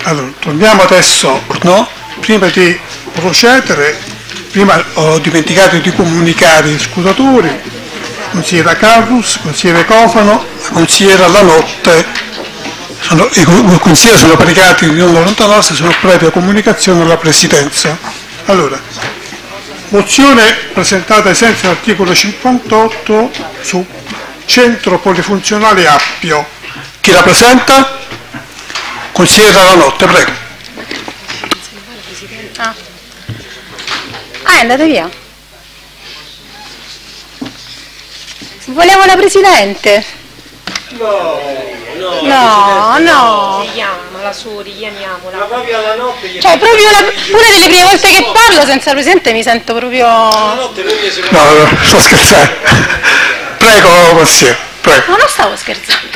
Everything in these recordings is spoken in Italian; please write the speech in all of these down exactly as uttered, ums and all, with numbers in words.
Allora, torniamo adesso, no? Prima di procedere, prima ho dimenticato di comunicare gli scrutatori, consigliera Carrus, consigliere Cofano, la consigliera Lanotte, sono, i consiglieri sono pregati di non allontanarsi, sono previa comunicazione alla Presidenza. Allora, mozione presentata ai sensi dell'articolo cinquantotto su centro polifunzionale Appio. Chi la presenta? Consigliera Lanotte, prego. Ah, ah è andata via. Volevo la Presidente. No, no, no, no. Richiamala su, richiamiamola. Ma proprio alla notte. Cioè, proprio la, una delle prime volte che parlo senza Presidente mi sento proprio... La notte proprio si No, no, sto scherzando. Prego, consigliere, prego. No, non stavo scherzando.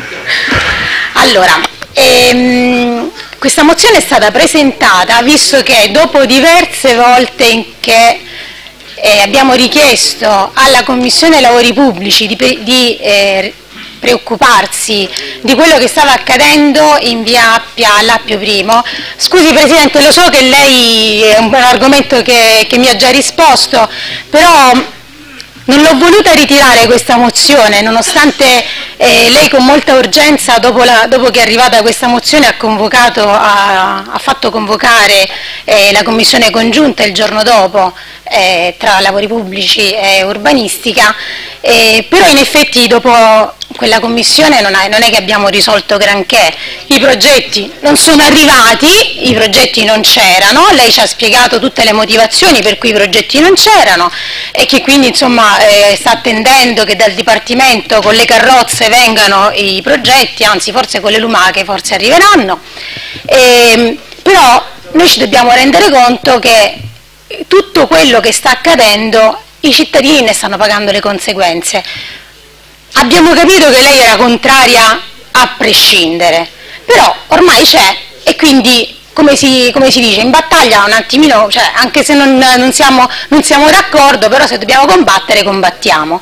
Allora, ehm, questa mozione è stata presentata visto che dopo diverse volte in che eh, abbiamo richiesto alla Commissione Lavori Pubblici di, di eh, preoccuparsi di quello che stava accadendo in via Appia all'Appio Primo. Scusi Presidente, lo so che lei è un, un argomento che, che mi ha già risposto, però non l'ho voluta ritirare questa mozione, nonostante eh, lei con molta urgenza, dopo, la, dopo che è arrivata questa mozione, ha, convocato, ha, ha fatto convocare eh, la commissione congiunta il giorno dopo eh, tra lavori pubblici e urbanistica, eh, però in effetti dopo quella commissione non, è, non è che abbiamo risolto granché, i progetti non sono arrivati, i progetti non c'erano, lei ci ha spiegato tutte le motivazioni per cui i progetti non c'erano e che quindi insomma eh, sta attendendo che dal Dipartimento con le carrozze vengano i progetti, anzi forse con le lumache forse arriveranno, e, però noi ci dobbiamo rendere conto che tutto quello che sta accadendo i cittadini ne stanno pagando le conseguenze. Abbiamo capito che lei era contraria a prescindere, però ormai c'è e quindi, come si, come si dice, in battaglia un attimino, cioè, anche se non, non, siamo, non siamo d'accordo, però se dobbiamo combattere, combattiamo.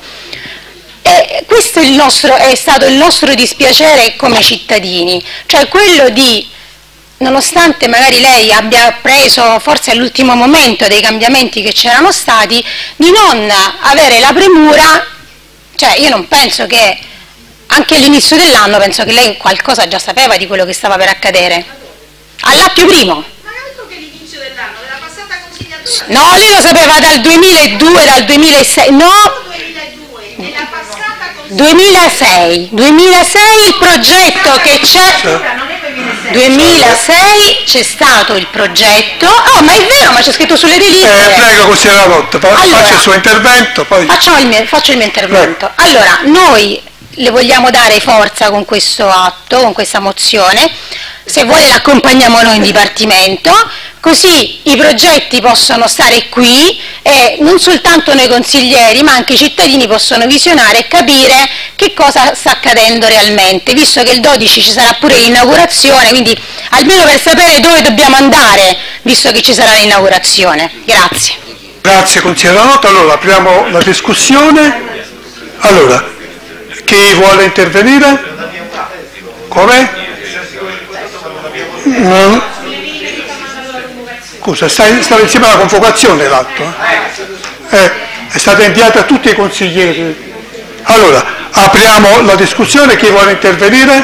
E questo è, il nostro, è stato il nostro dispiacere come cittadini, cioè quello di, nonostante magari lei abbia preso forse all'ultimo momento dei cambiamenti che c'erano stati, di non avere la premura. Cioè io non penso che, anche all'inizio dell'anno, penso che lei qualcosa già sapeva di quello che stava per accadere. All'Appio Primo. Ma altro che l'inizio dell'anno, della passata consigliatura. No, lei lo sapeva dal duemiladue, dal duemilasei, no? duemiladue, nella passata consigliatura. duemilasei, duemilasei il progetto che c'è... duemilasei c'è stato il progetto, oh ma è vero, ma c'è scritto sulle delibere. Eh, prego consigliera Lanotte, fa, allora, faccia il suo intervento. Poi... Faccio, il mio, faccio il mio intervento. Prego. Allora, noi le vogliamo dare forza con questo atto, con questa mozione, se vuole l'accompagniamo noi in Dipartimento, così i progetti possono stare qui e non soltanto noi consiglieri ma anche i cittadini possono visionare e capire che cosa sta accadendo realmente, visto che il dodici ci sarà pure l'inaugurazione, quindi almeno per sapere dove dobbiamo andare, visto che ci sarà l'inaugurazione. Grazie. Grazie consigliera Lanotte, allora apriamo la discussione. Allora, chi vuole intervenire? Come? Mm. Scusa, sta, stava insieme alla convocazione l'atto? Eh? Eh, è stata inviata a tutti i consiglieri. Allora, apriamo la discussione, chi vuole intervenire?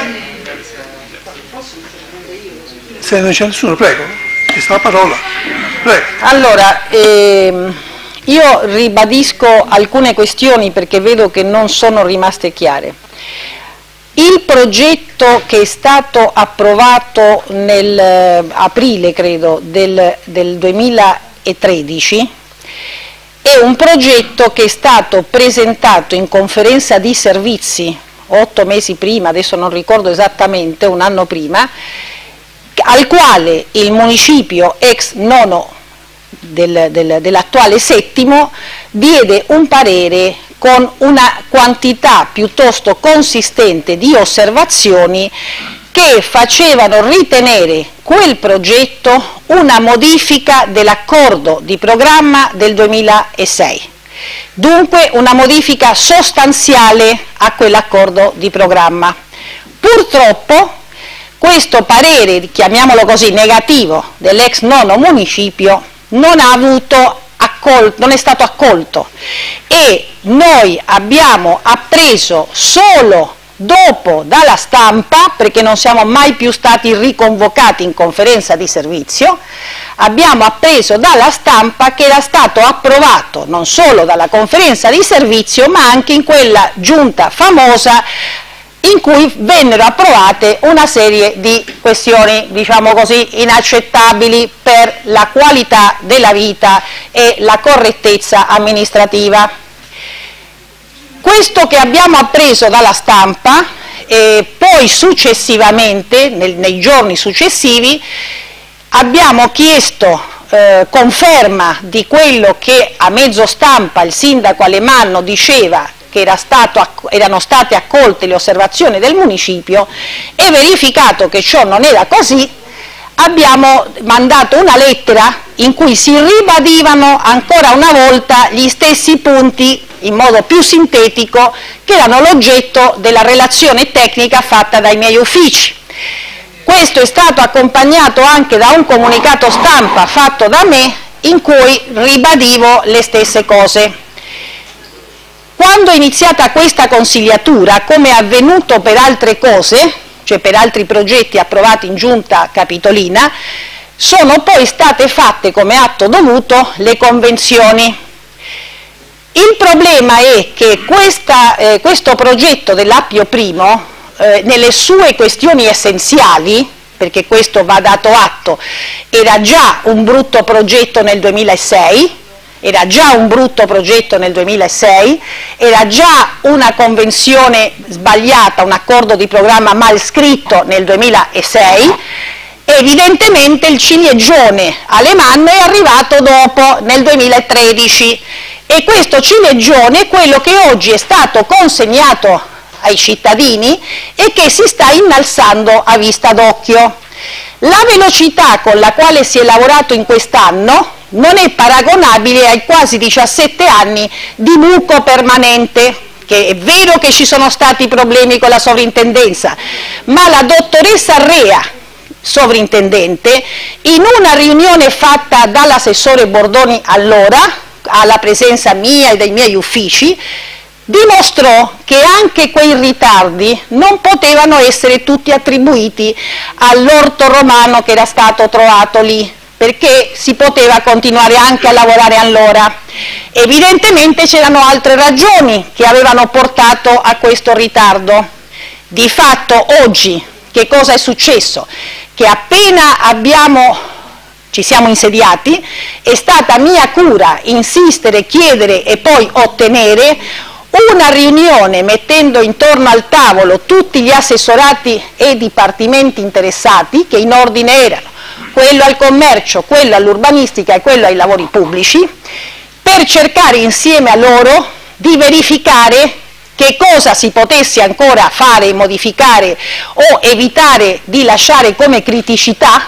Se non c'è nessuno, prego, ti sta la parola. Prego. Allora, ehm, io ribadisco alcune questioni perché vedo che non sono rimaste chiare. Il progetto che è stato approvato nel eh, aprile, credo, del, del duemilatredici è un progetto che è stato presentato in conferenza di servizi otto mesi prima, adesso non ricordo esattamente, un anno prima, al quale il municipio ex nono del, del, dell'attuale settimo diede un parere con una quantità piuttosto consistente di osservazioni che facevano ritenere quel progetto una modifica dell'accordo di programma del duemilasei, dunque una modifica sostanziale a quell'accordo di programma. Purtroppo questo parere, chiamiamolo così, negativo dell'ex nono municipio non ha avuto accolto, non è stato accolto, e noi abbiamo appreso solo dopo dalla stampa, perché non siamo mai più stati riconvocati in conferenza di servizio, abbiamo appreso dalla stampa che era stato approvato non solo dalla conferenza di servizio ma anche in quella giunta famosa in cui vennero approvate una serie di questioni, diciamo così, inaccettabili per la qualità della vita e la correttezza amministrativa. Questo che abbiamo appreso dalla stampa, e poi successivamente, nel, nei giorni successivi, abbiamo chiesto eh, conferma di quello che a mezzo stampa il sindaco Alemanno diceva, che era stato, erano state accolte le osservazioni del municipio, e verificato che ciò non era così, abbiamo mandato una lettera in cui si ribadivano ancora una volta gli stessi punti in modo più sintetico che erano l'oggetto della relazione tecnica fatta dai miei uffici. Questo è stato accompagnato anche da un comunicato stampa fatto da me in cui ribadivo le stesse cose. Quando è iniziata questa consigliatura, come è avvenuto per altre cose, cioè per altri progetti approvati in giunta capitolina, sono poi state fatte come atto dovuto le convenzioni. Il problema è che questa, eh, questo progetto dell'Appio Primo, eh, nelle sue questioni essenziali, perché questo va dato atto, era già un brutto progetto nel duemilasei, era già un brutto progetto nel duemilasei, era già una convenzione sbagliata, un accordo di programma mal scritto nel duemilasei, e evidentemente il ciliegione Alemanno è arrivato dopo, nel duemilatredici, e questo ciliegione è quello che oggi è stato consegnato ai cittadini e che si sta innalzando a vista d'occhio. La velocità con la quale si è lavorato in quest'anno non è paragonabile ai quasi diciassette anni di buco permanente, che è vero che ci sono stati problemi con la sovrintendenza, ma la dottoressa Rea, sovrintendente, in una riunione fatta dall'assessore Bordoni allora, alla presenza mia e dei miei uffici, dimostrò che anche quei ritardi non potevano essere tutti attribuiti all'orto romano che era stato trovato lì, perché si poteva continuare anche a lavorare allora. Evidentemente c'erano altre ragioni che avevano portato a questo ritardo. Di fatto oggi che cosa è successo? Che appena abbiamo, ci siamo insediati, è stata mia cura insistere, chiedere e poi ottenere una riunione mettendo intorno al tavolo tutti gli assessorati e dipartimenti interessati, che in ordine erano quello al commercio, quello all'urbanistica e quello ai lavori pubblici, per cercare insieme a loro di verificare che cosa si potesse ancora fare, modificare o evitare di lasciare come criticità.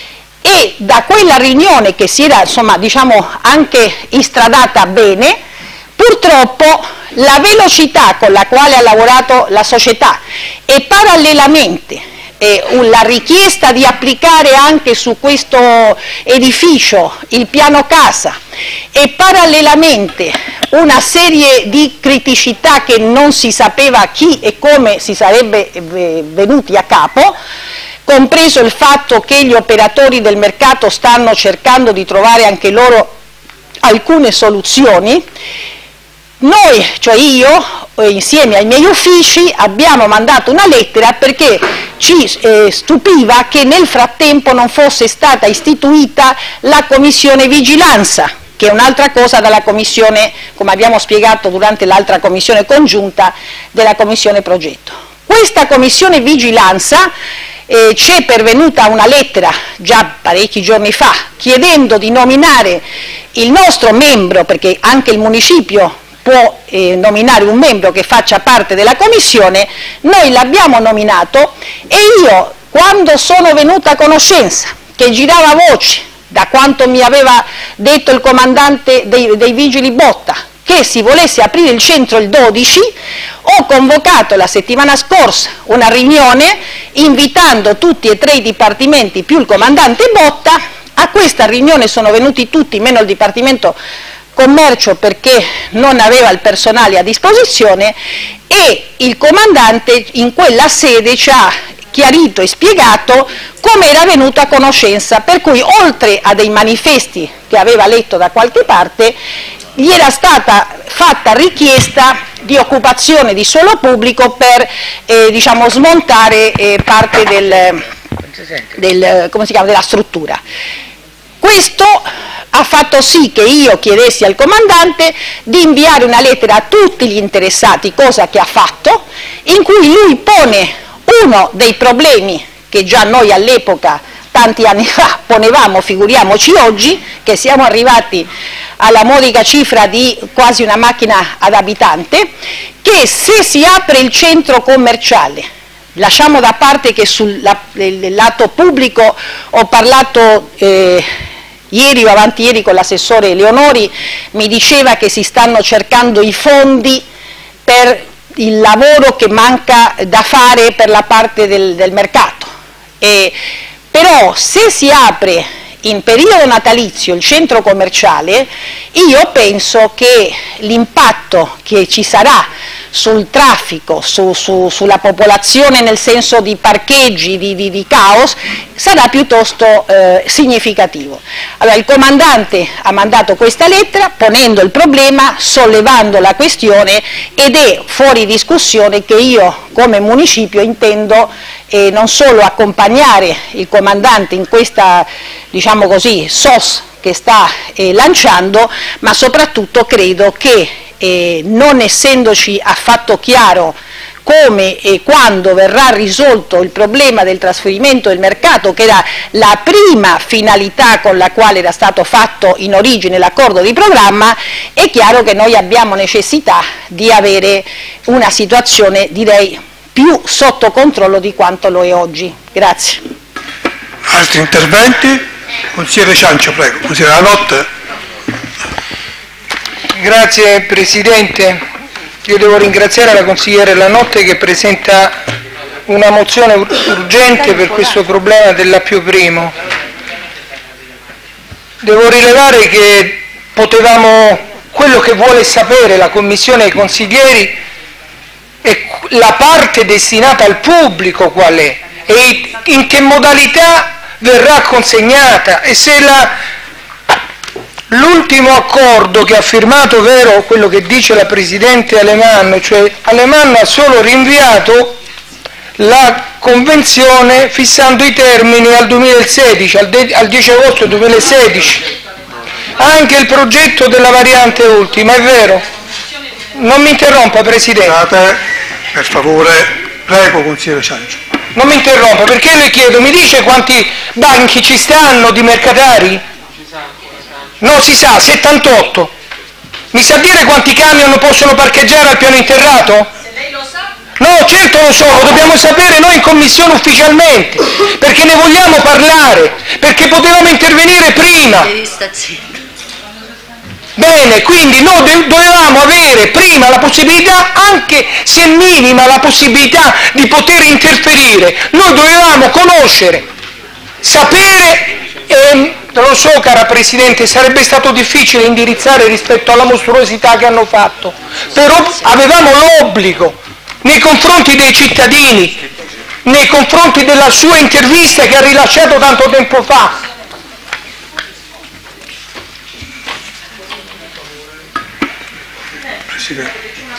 E da quella riunione, che si era insomma diciamo anche istradata bene, purtroppo la velocità con la quale ha lavorato la società e parallelamente eh, la richiesta di applicare anche su questo edificio il piano casa e parallelamente una serie di criticità che non si sapeva chi e come si sarebbe venuti a capo, compreso il fatto che gli operatori del mercato stanno cercando di trovare anche loro alcune soluzioni, noi, cioè io, insieme ai miei uffici, abbiamo mandato una lettera perché ci eh, stupiva che nel frattempo non fosse stata istituita la commissione vigilanza, che è un'altra cosa dalla commissione, come abbiamo spiegato durante l'altra commissione congiunta, della commissione progetto. Questa commissione vigilanza eh, ci è pervenuta una lettera già parecchi giorni fa chiedendo di nominare il nostro membro, perché anche il municipio può eh, nominare un membro che faccia parte della commissione. Noi l'abbiamo nominato e io, quando sono venuta a conoscenza che girava voce, da quanto mi aveva detto il comandante dei, dei vigili Botta, che si volesse aprire il centro il dodici, ho convocato la settimana scorsa una riunione invitando tutti e tre i dipartimenti più il comandante Botta. A questa riunione sono venuti tutti meno il Dipartimento Commercio perché non aveva il personale a disposizione, e il comandante in quella sede ci ha chiarito e spiegato come era venuto a conoscenza, per cui oltre a dei manifesti che aveva letto da qualche parte, gli era stata fatta richiesta di occupazione di suolo pubblico per eh, diciamo, smontare eh, parte del, del, come si chiama, della struttura. Questo ha fatto sì che io chiedessi al comandante di inviare una lettera a tutti gli interessati, cosa che ha fatto, in cui lui pone uno dei problemi che già noi all'epoca, tanti anni fa, ponevamo, figuriamoci oggi, che siamo arrivati alla modica cifra di quasi una macchina ad abitante, che se si apre il centro commerciale, lasciamo da parte che sul la, il lato pubblico ho parlato eh, ieri o avanti ieri con l'assessore Leonori, mi diceva che si stanno cercando i fondi per il lavoro che manca da fare per la parte del, del mercato, e, però se si apre in periodo natalizio il centro commerciale, io penso che l'impatto che ci sarà sul traffico, su, su, sulla popolazione nel senso di parcheggi, di, di, di caos, sarà piuttosto eh, significativo. Allora il comandante ha mandato questa lettera ponendo il problema, sollevando la questione, ed è fuori discussione che io come municipio intendo eh, non solo accompagnare il comandante in questa, diciamo così, S O S che sta eh, lanciando, ma soprattutto credo che eh, non essendoci affatto chiaro come e quando verrà risolto il problema del trasferimento del mercato, che era la prima finalità con la quale era stato fatto in origine l'accordo di programma, è chiaro che noi abbiamo necessità di avere una situazione, direi, più sotto controllo di quanto lo è oggi. Grazie. Altri interventi? Consigliere Ciancio, prego. Consigliere Lanotte. Grazie Presidente. Io devo ringraziare la consigliere Lanotte che presenta una mozione urgente per questo problema dell'A più primo. Devo rilevare che potevamo, quello che vuole sapere la Commissione e i consiglieri è la parte destinata al pubblico qual è e in che modalità verrà consegnata, e se la l'ultimo accordo che ha firmato, ovvero quello che dice la Presidente Alemanno, cioè Alemanno ha solo rinviato la convenzione fissando i termini al duemilasedici, al, al dieci agosto duemilasedici, anche il progetto della variante ultima, è vero? Non mi interrompa Presidente. Scusate, per favore, prego consigliere Ciancio. Non mi interrompa, perché le chiedo, mi dice quanti banchi ci stanno di mercatari? No, si sa, settantotto. Mi sa dire quanti camion possono parcheggiare al piano interrato? Se lei lo sa. No, certo lo so, lo dobbiamo sapere noi in commissione ufficialmente, perché ne vogliamo parlare, perché potevamo intervenire prima. Bene, quindi noi dovevamo avere prima la possibilità, anche se minima la possibilità di poter interferire. Noi dovevamo conoscere, sapere, e lo so cara Presidente, sarebbe stato difficile indirizzare rispetto alla mostruosità che hanno fatto, però avevamo l'obbligo nei confronti dei cittadini, nei confronti della sua intervista che ha rilasciato tanto tempo fa. Presidente.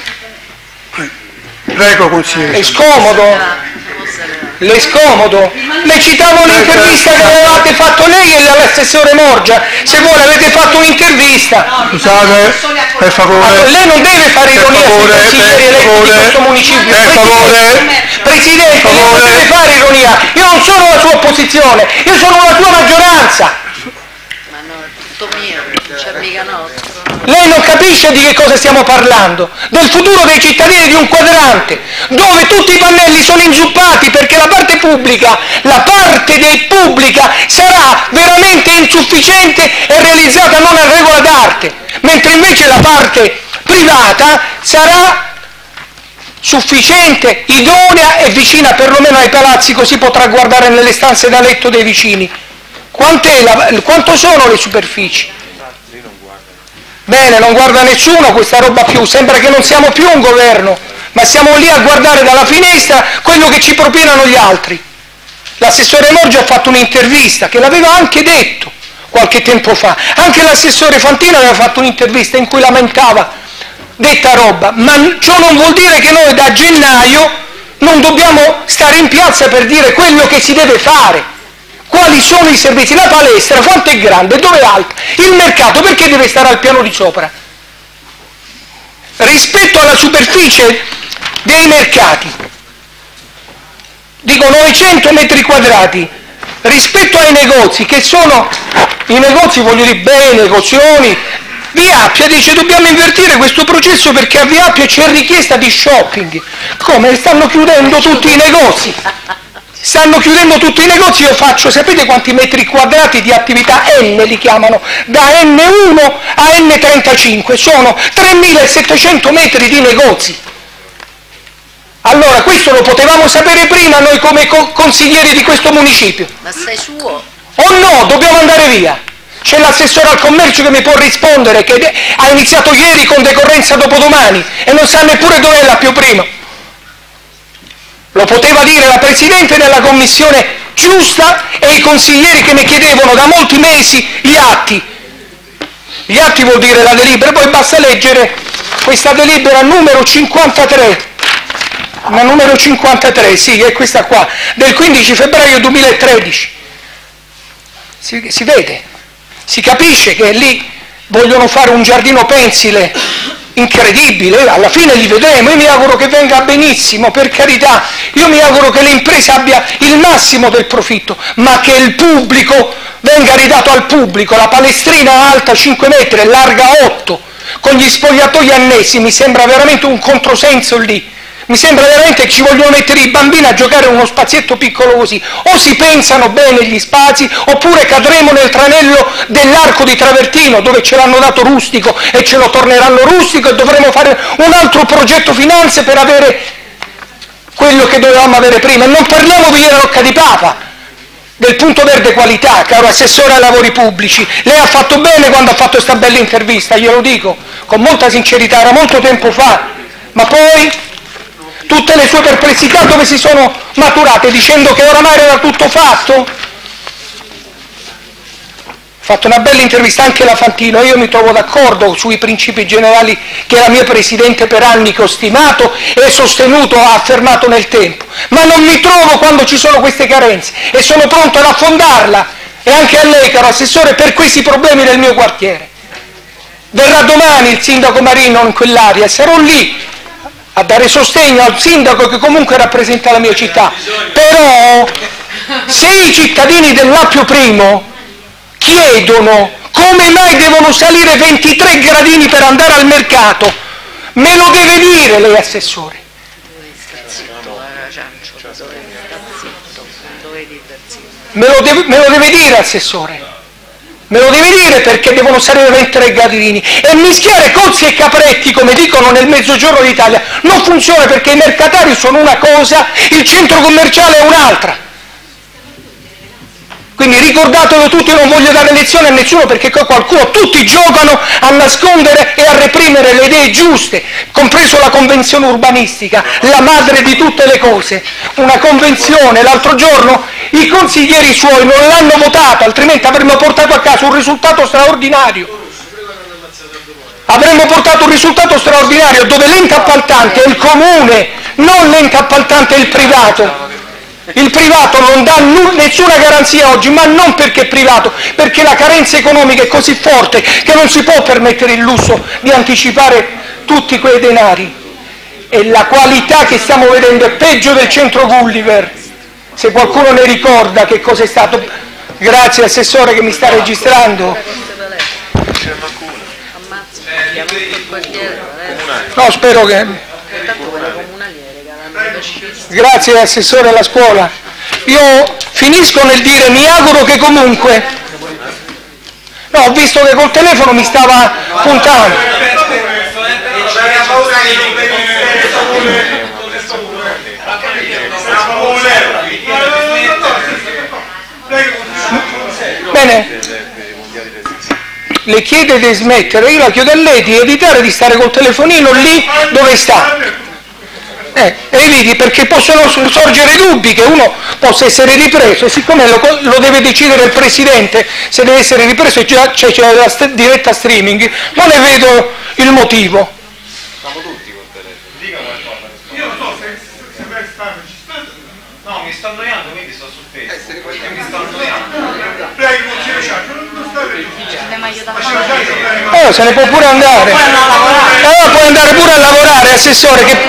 Prego consigliere. È scomodo? Le è scomodo? Le citavo l'intervista che avevate fatto lei e l'assessore Morgia. Se vuole avete fatto un'intervista. Scusate, per favore. Lei non deve fare ironia sui consiglieri eletti di questo municipio. Per favore. Presidente, lei non deve fare ironia. Io non sono la sua opposizione, io sono la sua maggioranza. Ma no, è tutto mio, non c'è mica nostro. Lei non capisce di che cosa stiamo parlando, del futuro dei cittadini di un quadrante, dove tutti i pannelli sono inzuppati perché la parte pubblica, la parte dei pubblica sarà veramente insufficiente e realizzata non a regola d'arte, mentre invece la parte privata sarà sufficiente, idonea e vicina perlomeno ai palazzi, così potrà guardare nelle stanze da letto dei vicini. Quant'è la, quanto sono le superfici? Bene, non guarda nessuno questa roba più, sembra che non siamo più un governo, ma siamo lì a guardare dalla finestra quello che ci propinano gli altri. L'assessore Morgia ha fatto un'intervista che l'aveva anche detto qualche tempo fa, anche l'assessore Fantino aveva fatto un'intervista in cui lamentava detta roba, ma ciò non vuol dire che noi da gennaio non dobbiamo stare in piazza per dire quello che si deve fare. Quali sono i servizi? La palestra, quanto è grande, dove è alta? Il mercato, perché deve stare al piano di sopra? Rispetto alla superficie dei mercati, dico novecento metri quadrati, rispetto ai negozi, che sono i negozi, voglio dire bene, negozioni, Via Appia dice dobbiamo invertire questo processo perché a Via Appia c'è richiesta di shopping. Come? Stanno chiudendo tutti i negozi. Stanno chiudendo tutti i negozi, io faccio, sapete quanti metri quadrati di attività N li chiamano? Da N uno a N trentacinque, sono tremilasettecento metri di negozi. Allora, questo lo potevamo sapere prima noi come co- consiglieri di questo municipio. Ma sei suo? O no, dobbiamo andare via. C'è l'assessore al commercio che mi può rispondere, che ha iniziato ieri con decorrenza dopodomani e non sa neppure dov'è la più prima. Lo poteva dire la Presidente della Commissione giusta e i consiglieri che ne chiedevano da molti mesi gli atti. Gli atti vuol dire la delibera, poi basta leggere questa delibera numero cinquantatré, ma numero cinquantatré, sì, è questa qua, del quindici febbraio duemilatredici. Si, si vede, si capisce che lì vogliono fare un giardino pensile incredibile, alla fine li vedremo, io mi auguro che venga benissimo, per carità, io mi auguro che l'impresa abbia il massimo del profitto, ma che il pubblico venga ridato al pubblico. La palestrina alta cinque metri e larga otto, con gli spogliatoi annessi, mi sembra veramente un controsenso lì. Mi sembra veramente che ci vogliono mettere i bambini a giocare in uno spazietto piccolo così. O si pensano bene gli spazi, oppure cadremo nel tranello dell'arco di Travertino, dove ce l'hanno dato rustico e ce lo torneranno rustico, e dovremo fare un altro progetto finanze per avere quello che dovevamo avere prima. E non parliamo di Rocca di Papa, del punto verde qualità, caro assessore ai lavori pubblici. Lei ha fatto bene quando ha fatto questa bella intervista, glielo dico, con molta sincerità, era molto tempo fa, ma poi tutte le sue perplessità dove si sono maturate, dicendo che oramai era tutto fatto? Ha fatto una bella intervista anche la Fantino, io mi trovo d'accordo sui principi generali che la mia Presidente per anni, che ho stimato e sostenuto, ha affermato nel tempo, ma non mi trovo quando ci sono queste carenze e sono pronto ad affondarla, e anche a lei, caro assessore, per questi problemi del mio quartiere. Verrà domani il sindaco Marino in quell'area e sarò lì a dare sostegno al sindaco che comunque rappresenta la mia città. Però se i cittadini dell'Appio Primo chiedono come mai devono salire ventitré gradini per andare al mercato, me lo deve dire lei, assessore. Me lo deve, me lo deve dire, assessore. Me lo deve dire, perché devono salire ventitré gradini. E mischiare cozzi e capretti, come dicono nel Mezzogiorno d'Italia, non funziona, perché i mercatari sono una cosa, il centro commerciale è un'altra. Quindi ricordatelo tutti, non voglio dare lezione a nessuno, perché qua qualcuno, tutti giocano a nascondere e a reprimere le idee giuste, compreso la convenzione urbanistica, la madre di tutte le cose. Una convenzione, l'altro giorno i consiglieri suoi non l'hanno votata, altrimenti avremmo portato a casa un risultato straordinario. Avremmo portato un risultato straordinario dove l'ente appaltante è il comune, non l'ente appaltante è il privato. Il privato non dà n- nessuna garanzia oggi, ma non perché è privato, perché la carenza economica è così forte che non si può permettere il lusso di anticipare tutti quei denari. E la qualità che stiamo vedendo è peggio del centro Gulliver, se qualcuno ne ricorda che cosa è stato. Grazie assessore che mi sta registrando. No, spero che... Grazie assessore alla scuola. Io finisco nel dire mi auguro che comunque... No, ho visto che col telefono mi stava puntando. Bene, le chiede di smettere, io la chiedo a lei di evitare di stare col telefonino lì dove sta. Eh, eviti, perché possono sorgere dubbi che uno possa essere ripreso, e siccome lo, lo deve decidere il Presidente se deve essere ripreso, già c'è la st- diretta streaming, non ne vedo il motivo. Siamo tutti col telefono. Dica qualcosa. Io non so se, se per stare registrando. No, mi sto annoiando, quindi sto su Facebook. Perché mi sto annoiando. Prego, consigliere Ciaccio, non state Oh, se ne può pure andare. Allora puoi andare pure a lavorare, assessore. Che...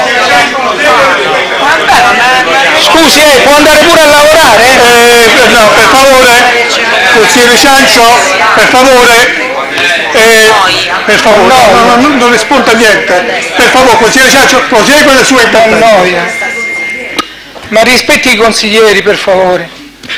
Scusi, eh, può andare pure a lavorare? Eh, no, per favore, consigliere Ciaccio, per favore. Eh, per favore, no, no, no, non risponda a niente. Per favore, consigliere Ciaccio, prosegue le sue intervento. Ma rispetti i consiglieri, per favore.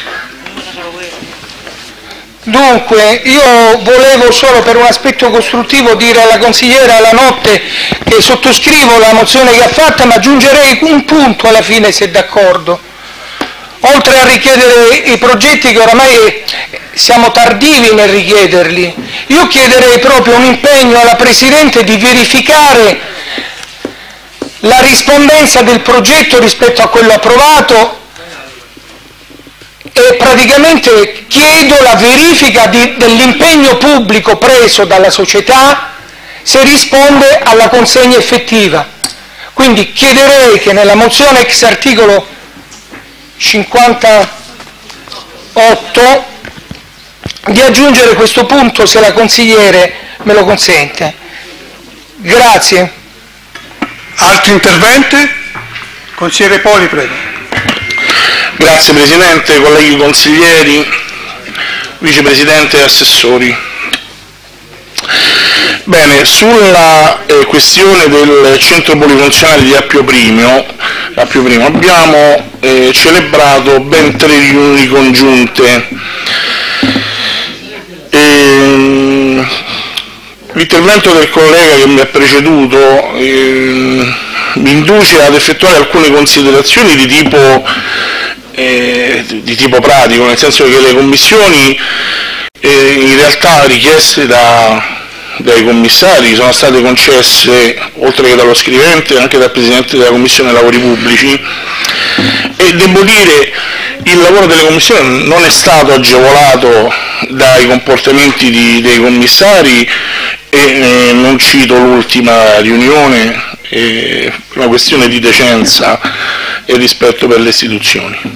Dunque, io volevo solo per un aspetto costruttivo dire alla consigliera Lanotte che sottoscrivo la mozione che ha fatta, ma aggiungerei un punto alla fine, se d'accordo. Oltre a richiedere i progetti, che oramai siamo tardivi nel richiederli, io chiederei proprio un impegno alla Presidente di verificare la rispondenza del progetto rispetto a quello approvato, e praticamente chiedo la verifica di, dell'impegno pubblico preso dalla società se risponde alla consegna effettiva. Quindi chiederei che nella mozione ex articolo cinquantotto di aggiungere questo punto, se la consigliere me lo consente. Grazie. Altri interventi? Consigliere Poli, prego. Grazie Presidente, colleghi consiglieri, Vicepresidente e assessori. Bene, sulla eh, questione del centro polifunzionale di Appio Primo, Appio Primo abbiamo eh, celebrato ben tre riunioni congiunte. E, l'intervento del collega che mi ha preceduto eh, mi induce ad effettuare alcune considerazioni di tipo Eh, di tipo pratico, nel senso che le commissioni eh, in realtà richieste da, dai commissari sono state concesse, oltre che dallo scrivente, anche dal Presidente della Commissione Lavori Pubblici, e devo dire il lavoro delle commissioni non è stato agevolato dai comportamenti di, dei commissari, e eh, non cito l'ultima riunione, eh, una questione di decenza e rispetto per le istituzioni.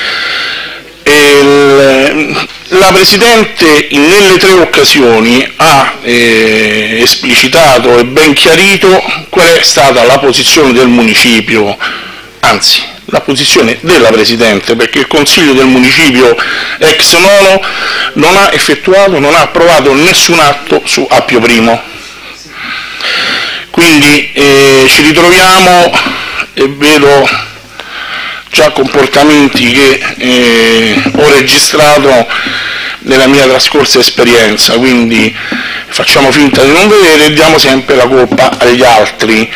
E la Presidente nelle tre occasioni ha eh, esplicitato e ben chiarito qual è stata la posizione del municipio, anzi la posizione della Presidente, perché il Consiglio del Municipio ex nono non ha effettuato, non ha approvato nessun atto su Appio Primo. Quindi eh, ci ritroviamo, e vedo già comportamenti che eh, ho registrato nella mia trascorsa esperienza, quindi facciamo finta di non vedere e diamo sempre la colpa agli altri.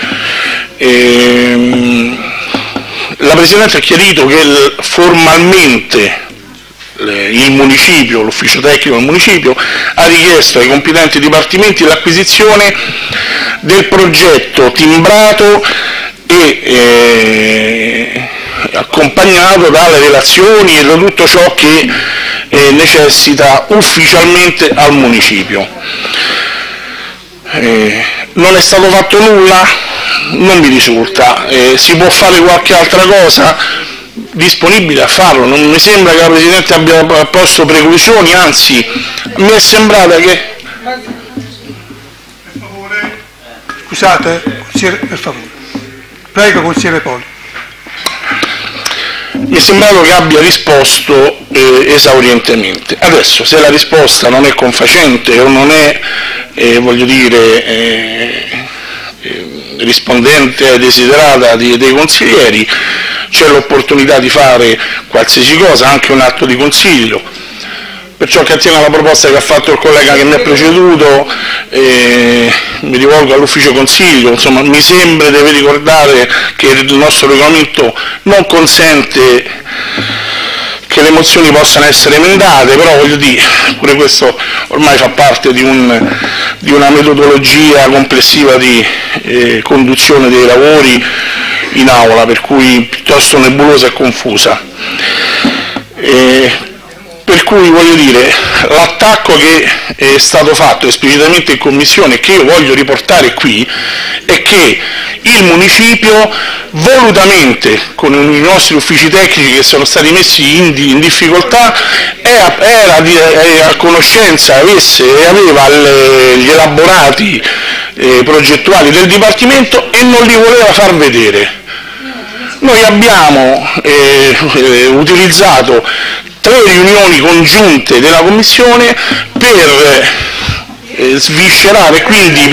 E, la Presidente ha chiarito che il, formalmente le, il municipio, l'ufficio tecnico del municipio, ha richiesto ai competenti dipartimenti l'acquisizione del progetto timbrato e eh, accompagnato dalle relazioni e da tutto ciò che eh, necessita ufficialmente al municipio. Eh, non è stato fatto nulla? Non mi risulta. Eh, si può fare qualche altra cosa? Disponibile a farlo, non mi sembra che la Presidente abbia posto preclusioni, anzi mi è sembrata che... Per favore. Scusate, consigliere, per favore. Prego, consigliere Poli. Mi è sembrato che abbia risposto eh, esaurientemente. Adesso, se la risposta non è confacente o non è, eh, voglio dire, eh, eh, rispondente ai desiderata di, dei consiglieri, c'è l'opportunità di fare qualsiasi cosa, anche un atto di consiglio. per ciò che attiene alla proposta che ha fatto il collega che mi ha preceduto, eh, mi rivolgo all'ufficio consiglio, insomma mi sembra deve ricordare che il nostro regolamento non consente che le mozioni possano essere emendate, però voglio dire, pure questo ormai fa parte di, un, di una metodologia complessiva di eh, conduzione dei lavori in aula, per cui piuttosto nebulosa e confusa. Eh, Per cui voglio dire, l'attacco che è stato fatto esplicitamente in Commissione e che io voglio riportare qui è che il municipio volutamente, con i nostri uffici tecnici che sono stati messi in, in difficoltà, era, era, era a conoscenza, avesse, aveva le, gli elaborati eh, progettuali del Dipartimento e non li voleva far vedere. Noi abbiamo eh, eh, utilizzato tre riunioni congiunte della Commissione per eh, sviscerare, quindi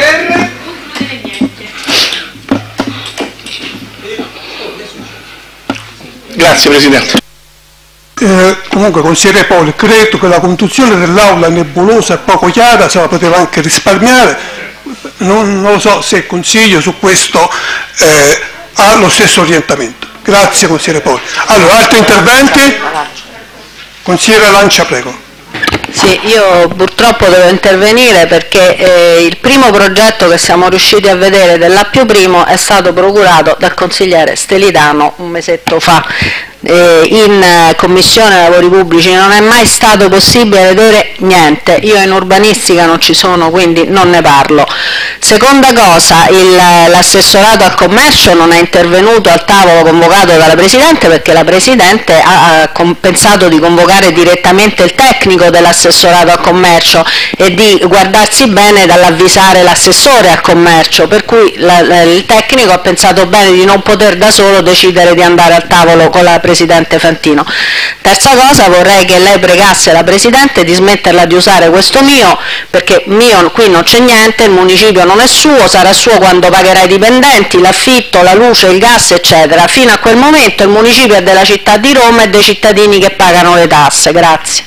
grazie Presidente. Eh, comunque consigliere Poli, credo che la conduzione dell'aula nebulosa e poco chiara se la poteva anche risparmiare, non, non lo so se il Consiglio su questo eh, ha lo stesso orientamento. Grazie consigliere Poli. Allora, altri interventi? Consigliere Lancia, prego. Sì, io purtroppo devo intervenire perché eh, il primo progetto che siamo riusciti a vedere dell'A più primo è stato procurato dal consigliere Stelidano un mesetto fa. Eh, in eh, Commissione Lavori Pubblici non è mai stato possibile vedere niente, io in urbanistica non ci sono, quindi non ne parlo. Seconda cosa, l'assessorato al commercio non è intervenuto al tavolo convocato dalla Presidente perché la Presidente ha, ha pensato di convocare direttamente il tecnico dell'assessorato al commercio e di guardarsi bene dall'avvisare l'assessore al commercio, per cui la, la, il tecnico ha pensato bene di non poter da solo decidere di andare al tavolo con la Presidente Fantino. Terza cosa, vorrei che lei pregasse la Presidente di smetterla di usare questo mio, perché mio qui non c'è niente, il municipio non è suo, sarà suo quando pagherà i dipendenti, l'affitto, la luce, il gas eccetera. Fino a quel momento il municipio è della città di Roma e dei cittadini che pagano le tasse. Grazie.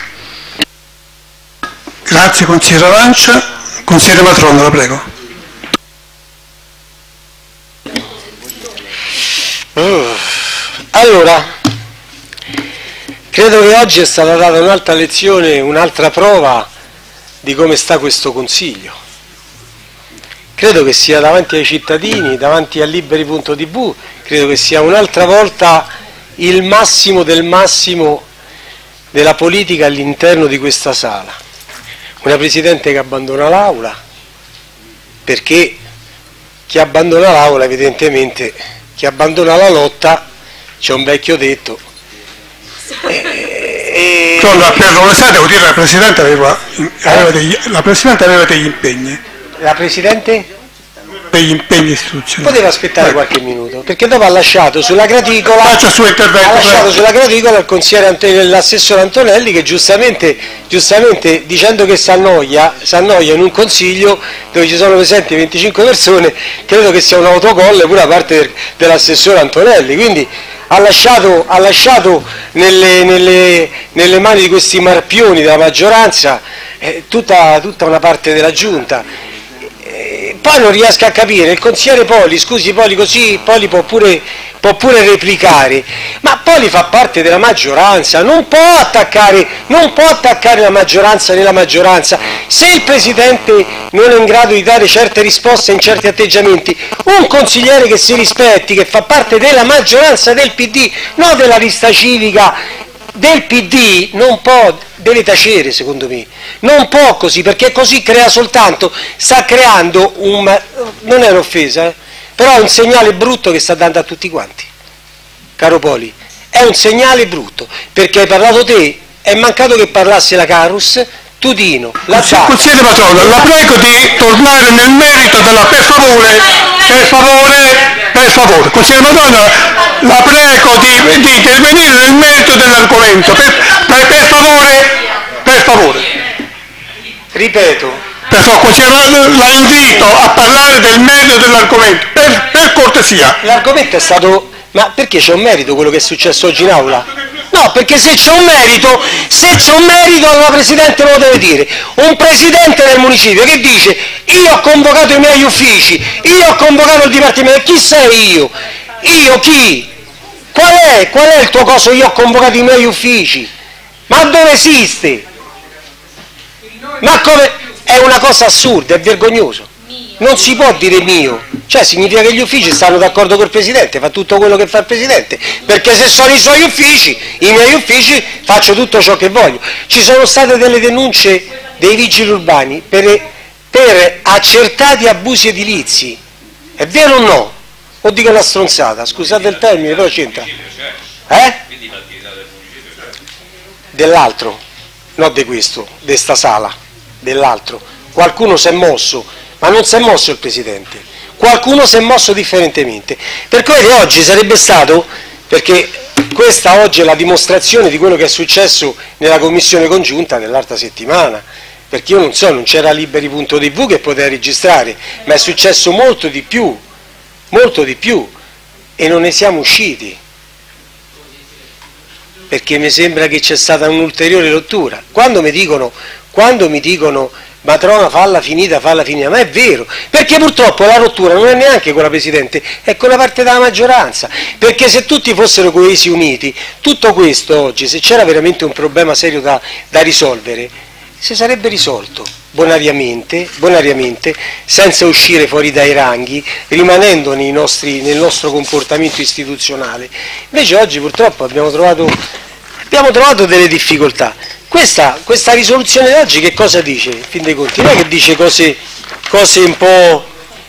Grazie consigliere Lancia. Consigliere Matrona, la prego. Uh, allora, credo che oggi è stata data un'altra lezione, un'altra prova di come sta questo Consiglio. Credo che sia davanti ai cittadini, davanti a liberi punto tivù, credo che sia un'altra volta il massimo del massimo della politica all'interno di questa sala. Una Presidente che abbandona l'Aula, perché chi abbandona l'Aula evidentemente, chi abbandona la lotta, c'è un vecchio detto. E... No, no, per l'onestà devo dire che la Presidente aveva, aveva degli, la Presidente aveva degli impegni. La Presidente? Degli impegni istituzionali. Poteva aspettare eh. qualche minuto, perché dopo ha lasciato sulla graticola, Faccia il suo intervento, ha lasciato prego. sulla graticola il consigliere Antonelli, l'assessore Antonelli, che giustamente, giustamente dicendo che si annoia, si annoia in un consiglio dove ci sono presenti venticinque persone, credo che sia un autogol pure da parte dell'assessore Antonelli, quindi ha lasciato, ha lasciato nelle, nelle, nelle mani di questi marpioni della maggioranza eh, tutta, tutta una parte della giunta. Eh, poi non riesco a capire, il consigliere Poli, scusi Poli, così Poli può pure, può pure replicare, ma Poli fa parte della maggioranza, non può attaccare, non può attaccare la maggioranza nella maggioranza. Se il Presidente non è in grado di dare certe risposte in certi atteggiamenti, un consigliere che si rispetti, che fa parte della maggioranza del P D, non della lista civica del P D, non può, deve tacere secondo me, non può così, perché così crea soltanto, sta creando un, non è un'offesa, eh, però è un segnale brutto che sta dando a tutti quanti, caro Poli, è un segnale brutto, perché hai parlato te, è mancato che parlasse la Carus, Tutino, la Zacca. Consigliere Matrona, la prego di tornare nel merito della, per favore, per favore, per favore, consigliere Matrona, la prego di, di intervenire nel merito dell'argomento, per, per, per favore, per favore. Ripeto. Per favore, consigliere, la invito a parlare del merito dell'argomento, per, per cortesia. L'argomento è stato, ma perché c'è un merito quello che è successo oggi in aula? No, perché se c'è un merito, se c'è un merito allora Presidente lo deve dire. Un Presidente del municipio che dice io ho convocato i miei uffici, io ho convocato il Dipartimento, chi sei io? Io chi? Qual è? Qual è il tuo coso? Io ho convocato i miei uffici. Ma dove esiste? Ma come? È una cosa assurda, è vergognoso. Non si può dire mio, cioè significa che gli uffici stanno d'accordo col Presidente, fa tutto quello che fa il Presidente, perché se sono i suoi uffici, i miei uffici, faccio tutto ciò che voglio. Ci sono state delle denunce dei vigili urbani per, per accertati abusi edilizi, è vero o no? O dico una stronzata, scusate il termine, però c'entra. Eh? Dell'altro, non di questo, di sta sala, dell'altro. Qualcuno si è mosso, ma non si è mosso il Presidente, qualcuno si è mosso differentemente. Per cui oggi sarebbe stato, perché questa oggi è la dimostrazione di quello che è successo nella commissione congiunta nell'altra settimana, perché io non so, non c'era liberi punto tivù che poteva registrare, ma è successo molto di più, molto di più, e non ne siamo usciti, perché mi sembra che c'è stata un'ulteriore rottura. Quando mi dicono, quando mi dicono Matrona falla finita, falla finita, ma è vero, perché purtroppo la rottura non è neanche con la Presidente, è con la parte della maggioranza, perché se tutti fossero coesi uniti, tutto questo oggi, se c'era veramente un problema serio da, da risolvere, si sarebbe risolto bonariamente, bonariamente, senza uscire fuori dai ranghi, rimanendo nei nostri, nel nostro comportamento istituzionale. Invece oggi purtroppo abbiamo trovato, abbiamo trovato delle difficoltà. Questa, questa risoluzione di oggi che cosa dice? In fin dei conti, non è che dice cose, cose un po'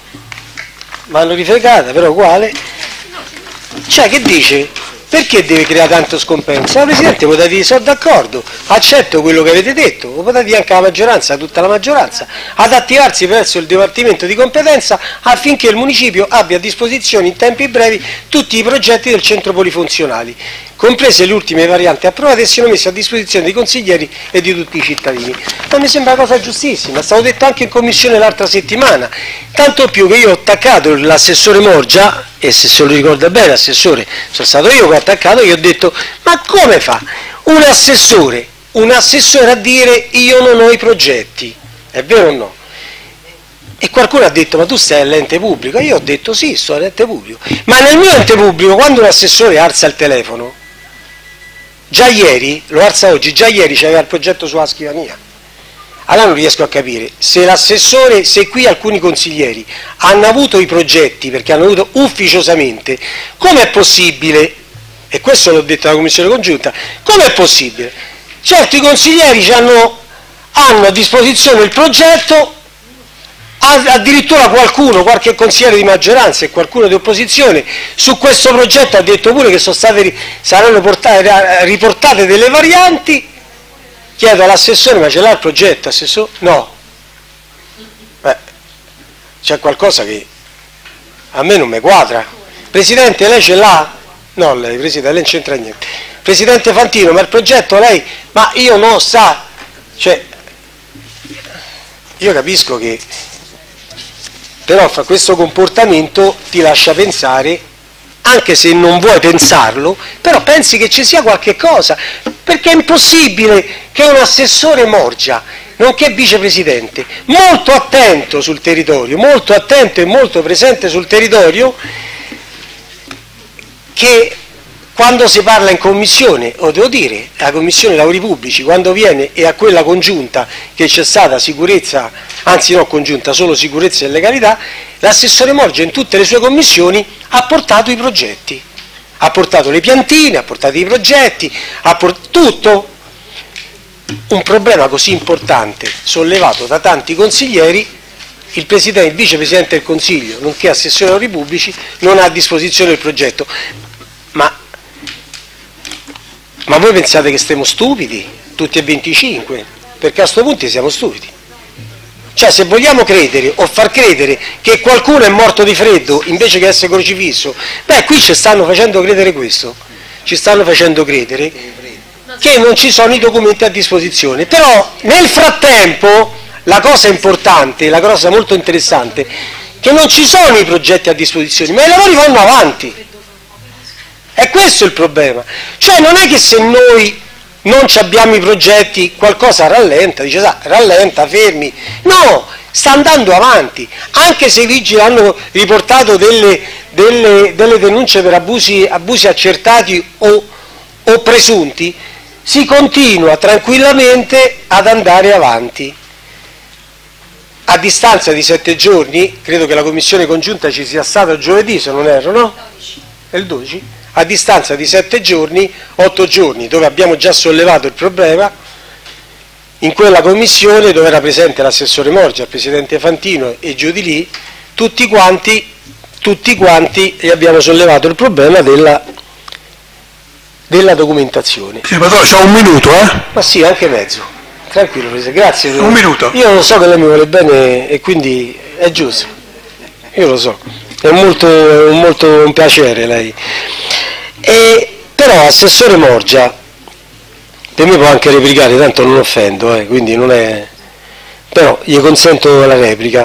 vanno rifregate, però uguale. Cioè che dice? Perché deve creare tanto scompenso? La Presidente poteva dire sono d'accordo, accetto quello che avete detto, o poteva dire anche la maggioranza, tutta la maggioranza, ad attivarsi presso il Dipartimento di competenza affinché il municipio abbia a disposizione in tempi brevi tutti i progetti del centro polifunzionali, comprese le ultime varianti approvate, e siano messi a disposizione dei consiglieri e di tutti i cittadini. Ma mi sembra una cosa giustissima, è stato detto anche in commissione l'altra settimana, tanto più che io ho attaccato l'assessore Morgia, e se se lo ricorda bene l'assessore, sono stato io che ho attaccato, gli ho detto ma come fa un assessore, un assessore a dire io non ho i progetti, è vero o no? E qualcuno ha detto ma tu stai all'ente pubblico, e io ho detto sì, sto all'ente pubblico, ma nel mio ente pubblico quando un assessore alza il telefono, già ieri, lo alza oggi, già ieri c'aveva il progetto sulla scrivania. Allora non riesco a capire, se l'assessore, se qui alcuni consiglieri hanno avuto i progetti, perché hanno avuto ufficiosamente, com'è possibile, e questo l'ho detto alla commissione congiunta, com'è possibile? Certi consiglieri hanno, hanno a disposizione il progetto, addirittura qualcuno, qualche consigliere di maggioranza e qualcuno di opposizione su questo progetto ha detto pure che sono state, saranno portate, riportate delle varianti. Chiedo all'assessore ma ce l'ha il progetto, assessore? No. Beh, c'è qualcosa che a me non mi quadra. Presidente, lei ce l'ha? No, lei, Presidente, lei non c'entra niente. Presidente Fantino, ma il progetto lei? Ma io non sa. Cioè, io capisco che però fa questo comportamento ti lascia pensare, anche se non vuoi pensarlo, però pensi che ci sia qualche cosa, perché è impossibile che un assessore Morgia, nonché vicepresidente, molto attento sul territorio, molto attento e molto presente sul territorio, che quando si parla in commissione, o devo dire, la commissione lavori pubblici, quando viene e a quella congiunta che c'è stata sicurezza, anzi no congiunta, solo sicurezza e legalità, l'assessore Morgia in tutte le sue commissioni ha portato i progetti, ha portato le piantine, ha portato i progetti, ha portato tutto. Un problema così importante, sollevato da tanti consiglieri, il Presidente, il Vicepresidente del Consiglio, nonché assessore lavori pubblici, non ha a disposizione il progetto. Ma Ma voi pensate che stiamo stupidi, tutti e venticinque? Perché a questo punto siamo stupidi. Cioè, se vogliamo credere o far credere che qualcuno è morto di freddo invece che essere crocifisso, beh, qui ci stanno facendo credere questo, ci stanno facendo credere che non ci sono i documenti a disposizione. Però nel frattempo la cosa importante, la cosa molto interessante, che non ci sono i progetti a disposizione, ma i lavori vanno avanti. È questo il problema. Cioè non è che se noi non ci abbiamo i progetti qualcosa rallenta, dice sa, rallenta, fermi. No, sta andando avanti. Anche se i vigili hanno riportato delle, delle, delle denunce per abusi, abusi accertati o, o presunti, si continua tranquillamente ad andare avanti. A distanza di sette giorni, credo che la commissione congiunta ci sia stata giovedì, se non erro, no? È il dodici? A distanza di sette giorni, otto giorni, dove abbiamo già sollevato il problema, in quella commissione dove era presente l'assessore Morgia, il presidente Fantino e giù di lì, tutti quanti, tutti quanti gli abbiamo sollevato il problema della, della documentazione. Sì, ma c'ho un minuto, eh? Ma sì, anche mezzo. Tranquillo, Presidente, grazie. Un minuto. Io lo so che lei mi vuole bene e quindi è giusto. Io lo so. È molto, molto un piacere lei. E, però, Assessore Morgia, per me può anche replicare, tanto non offendo, eh, quindi non è... Però gli consento la replica.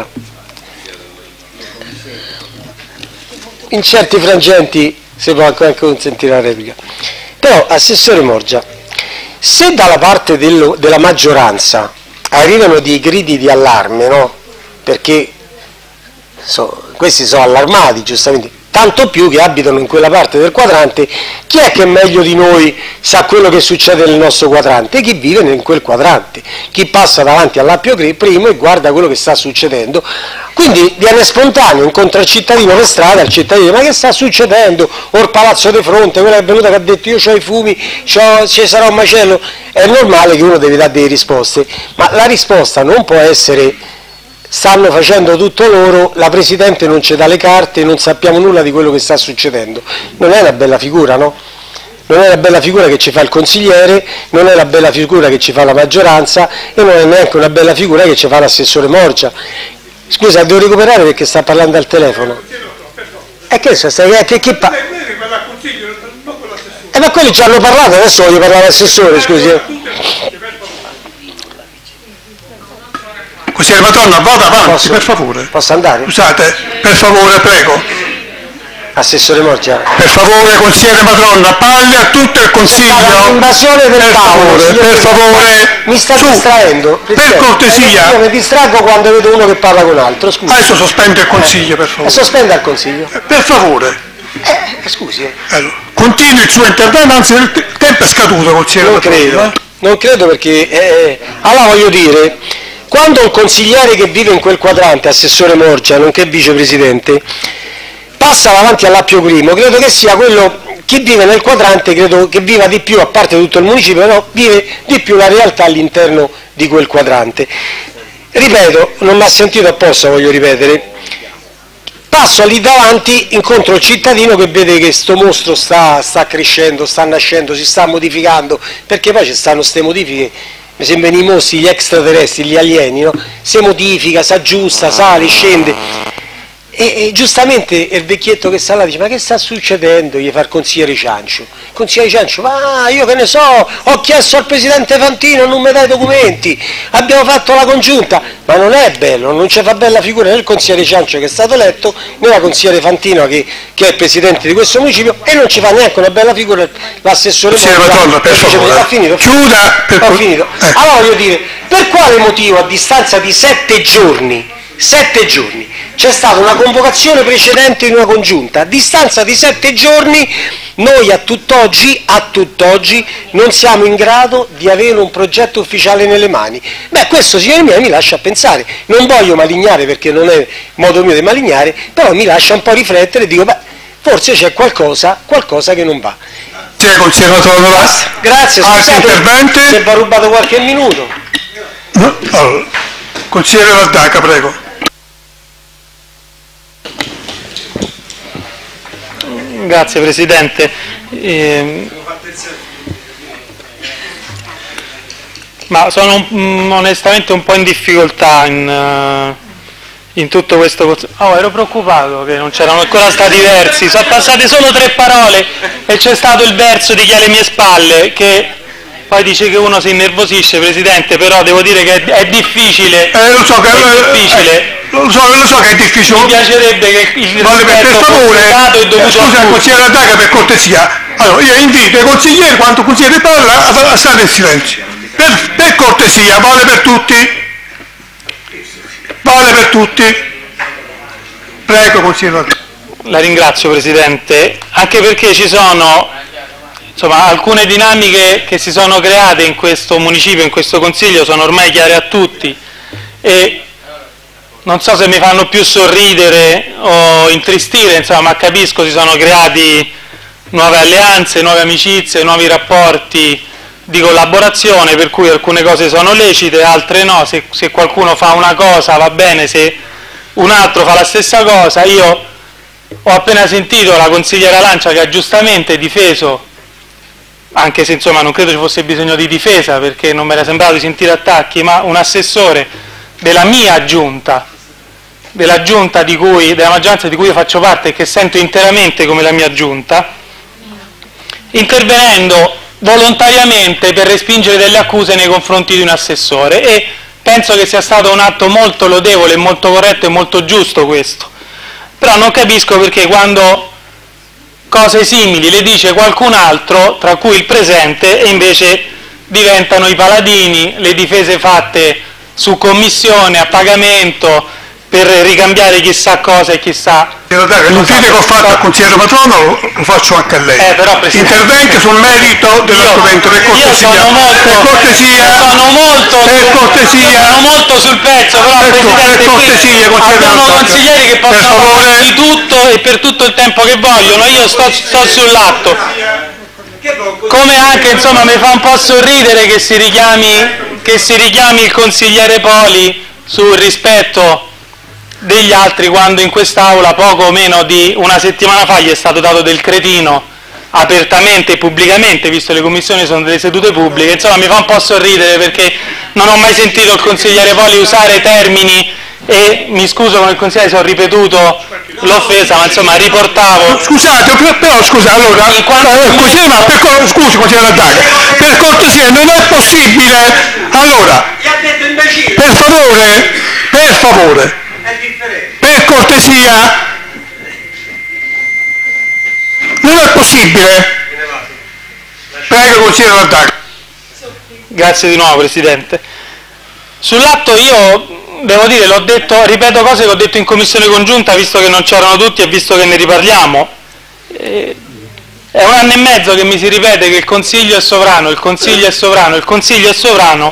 In certi frangenti si può anche consentire la replica. Però, Assessore Morgia, se dalla parte dello, della maggioranza arrivano dei gridi di allarme, no? Perché so, questi sono allarmati, giustamente, tanto più che abitano in quella parte del quadrante, chi è che meglio di noi sa quello che succede nel nostro quadrante? Chi vive in quel quadrante, chi passa davanti all'Appio Primo e guarda quello che sta succedendo. Quindi viene spontaneo, incontra il cittadino per strada, il cittadino, ma che sta succedendo? O il Palazzo di Fronte, quella è venuta che ha detto io ho i fumi, c'ho, ci sarà un macello. È normale che uno deve dare delle risposte, ma la risposta non può essere stanno facendo tutto loro, la Presidente non ci dà le carte, non sappiamo nulla di quello che sta succedendo. Non è una bella figura, no? Non è una bella figura che ci fa il consigliere, non è una bella figura che ci fa la maggioranza e non è neanche una bella figura che ci fa l'assessore Morgia. Scusa, devo recuperare perché sta parlando al telefono. E che se stai che chi pa- Eh ma quelli ci hanno parlato, adesso voglio parlare all'assessore, scusi. Consigliere Madonna, vada avanti, Posso? per favore. Posso andare? Scusate, per favore, prego. Assessore Morgia. Per favore, consigliere Madonna, parli a tutto il Consiglio. L'invasione del per tavolo. favore, per favore. Mi sta Su, distraendo. per cortesia. Io mi distraggo quando vedo uno che parla con altro, scusi. Adesso sospende il Consiglio, per favore. E sospenda il Consiglio. Per favore. Eh, scusi. Eh. Allora, continui il suo intervento, anzi il tempo è scaduto, consigliere Non Madonna. credo. Non credo perché... Eh, allora voglio dire, quando un consigliere che vive in quel quadrante, assessore Morgia, nonché vicepresidente, passa davanti all'Appio Primo, credo che sia quello, chi vive nel quadrante credo che viva di più, a parte tutto il municipio, però vive di più la realtà all'interno di quel quadrante. Ripeto, non mi ha sentito apposta, voglio ripetere, passo lì davanti, incontro il cittadino che vede che sto mostro sta, sta crescendo, sta nascendo, si sta modificando, perché poi ci stanno queste modifiche, mi sembrano i mostri, gli extraterrestri, gli alieni, no? Si modifica, si aggiusta, sale, scende. E, e giustamente il vecchietto che sta là dice: ma che sta succedendo? Gli fa il consigliere Ciancio. Il consigliere Ciancio: ma io che ne so, ho chiesto al presidente Fantino, non mi dai i documenti, abbiamo fatto la congiunta. Ma non è bello, non ci fa bella figura né il consigliere Ciancio che è stato eletto, né la consigliere Fantino che, che è il presidente di questo municipio, e non ci fa neanche una bella figura l'assessore Madonna, per favore. Ho finito, Chiuda. Per ho finito. Eh. Allora voglio dire, per quale motivo a distanza di sette giorni, sette giorni, c'è stata una convocazione precedente in una congiunta, a distanza di sette giorni noi a tutt'oggi, a tutt'oggi non siamo in grado di avere un progetto ufficiale nelle mani. Beh, questo signori miei mi lascia pensare, non voglio malignare perché non è modo mio di malignare, però mi lascia un po' riflettere e dico, beh, forse c'è qualcosa, qualcosa che non va. Sì, consigliere Madonna. Grazie, Altri interventi? se vi ho rubato qualche minuto. No? Allora, consigliere Valdaca, prego. Grazie Presidente. Eh, ma sono un, onestamente un po' in difficoltà in, uh, in tutto questo. Oh, ero preoccupato che non c'erano ancora stati versi, sono passate solo tre parole e c'è stato il verso di Chi alle mie spalle che poi dice che uno si innervosisce, Presidente, però devo dire che è, è difficile. Eh, lo so che è difficile. Eh, lo, so, lo so che è difficile. Mi piacerebbe che il vale, per favore, è dovuto eh, scusa, consigliere Adaga, per cortesia. Allora, io invito i consiglieri, quando il consigliere parla, a, a stare in silenzio. Per, per cortesia, vale per tutti. Vale per tutti. Prego, consigliere Adaga. La ringrazio, Presidente, anche perché ci sono insomma, alcune dinamiche che si sono create in questo municipio, in questo Consiglio, sono ormai chiare a tutti e non so se mi fanno più sorridere o intristire, insomma, ma capisco, si sono creati nuove alleanze, nuove amicizie, nuovi rapporti di collaborazione, per cui alcune cose sono lecite, altre no, se, se qualcuno fa una cosa va bene, se un altro fa la stessa cosa. Io ho appena sentito la consigliera Lancia che ha giustamente difeso, anche se insomma non credo ci fosse bisogno di difesa perché non mi era sembrato di sentire attacchi, ma un assessore della mia giunta, della giunta di cui, della maggioranza di cui io faccio parte e che sento interamente come la mia giunta, intervenendo volontariamente per respingere delle accuse nei confronti di un assessore, e penso che sia stato un atto molto lodevole, molto corretto e molto giusto questo. Però non capisco perché quando cose simili le dice qualcun altro, tra cui il presente, e invece diventano i paladini, le difese fatte su commissione, a pagamento, per ricambiare chissà cosa e chissà... L'invito che ho fatto al consigliere Patrono lo faccio anche a lei. Eh, però, intervenga sul merito dell'argomento, per cortesia. Io sono molto, per cortesia, sono molto, per cortesia, sono molto sul pezzo, però per, Presidente, per cortesia, abbiamo consiglieri che possono fare di tutto e per tutto il tempo che vogliono, io sto, sto sull'atto. Come anche, insomma, mi fa un po' sorridere che si richiami, che si richiami il consigliere Poli sul rispetto degli altri, quando in quest'Aula poco meno di una settimana fa gli è stato dato del cretino apertamente e pubblicamente, visto che le commissioni sono delle sedute pubbliche. Insomma, mi fa un po' sorridere perché non ho mai sentito il consigliere Poli usare termini, e mi scuso con il consigliere se ho ripetuto l'offesa, ma insomma riportavo... Scusate, però scusa, allora, eh, consigliere, ma per, scusi consigliere Adaga, per cortesia, non è possibile, allora, per favore, per favore, per cortesia, non è possibile. Prego, consigliere Adaga. Grazie di nuovo, Presidente. Sull'atto io devo dire, l'ho detto, ripeto cose che ho detto in commissione congiunta, visto che non c'erano tutti e visto che ne riparliamo. Eh, è un anno e mezzo che mi si ripete che il Consiglio è sovrano, il Consiglio è sovrano, il Consiglio è sovrano.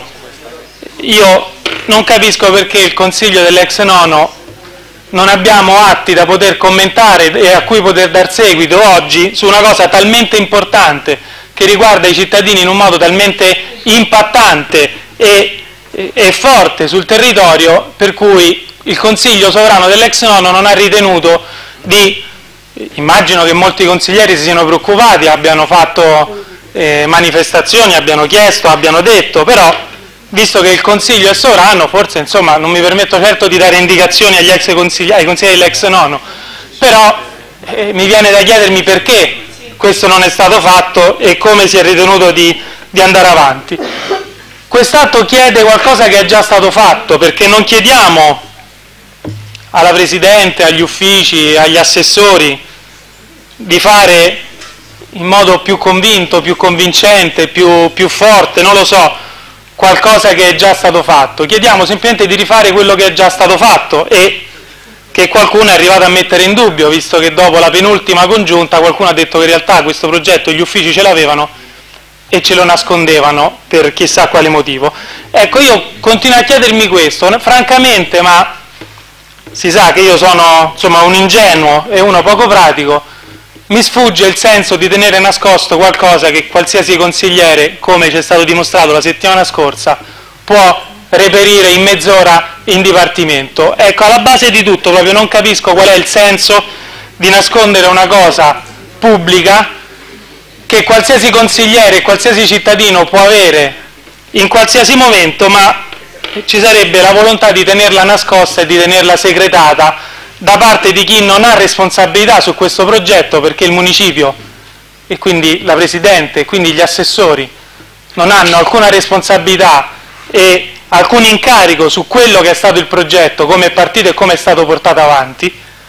Io non capisco perché il Consiglio dell'ex nono non abbiamo atti da poter commentare e a cui poter dar seguito oggi su una cosa talmente importante che riguarda i cittadini in un modo talmente impattante e, e forte sul territorio, per cui il Consiglio sovrano dell'ex nono non ha ritenuto di, immagino che molti consiglieri si siano preoccupati, abbiano fatto eh, manifestazioni, abbiano chiesto, abbiano detto, però visto che il Consiglio è sovrano, forse insomma non mi permetto certo di dare indicazioni agli ex consiglieri, ai consiglieri dell'ex nono, però eh, mi viene da chiedermi perché questo non è stato fatto e come si è ritenuto di, di andare avanti. Quest'atto chiede qualcosa che è già stato fatto, perché non chiediamo alla Presidente, agli uffici, agli assessori di fare in modo più convinto, più convincente, più, più forte, non lo so, qualcosa che è già stato fatto. Chiediamo semplicemente di rifare quello che è già stato fatto e che qualcuno è arrivato a mettere in dubbio, visto che dopo la penultima congiunta qualcuno ha detto che in realtà questo progetto gli uffici ce l'avevano e ce lo nascondevano per chissà quale motivo. Ecco, io continuo a chiedermi questo, francamente, ma si sa che io sono insomma un ingenuo e uno poco pratico, mi sfugge il senso di tenere nascosto qualcosa che qualsiasi consigliere, come ci è stato dimostrato la settimana scorsa, può reperire in mezz'ora in dipartimento. Ecco, alla base di tutto proprio non capisco qual è il senso di nascondere una cosa pubblica che qualsiasi consigliere e qualsiasi cittadino può avere in qualsiasi momento, ma ci sarebbe la volontà di tenerla nascosta e di tenerla segretata da parte di chi non ha responsabilità su questo progetto, perché il municipio e quindi la Presidente e quindi gli assessori non hanno alcuna responsabilità e alcun incarico su quello che è stato il progetto, come è partito e come è stato portato avanti.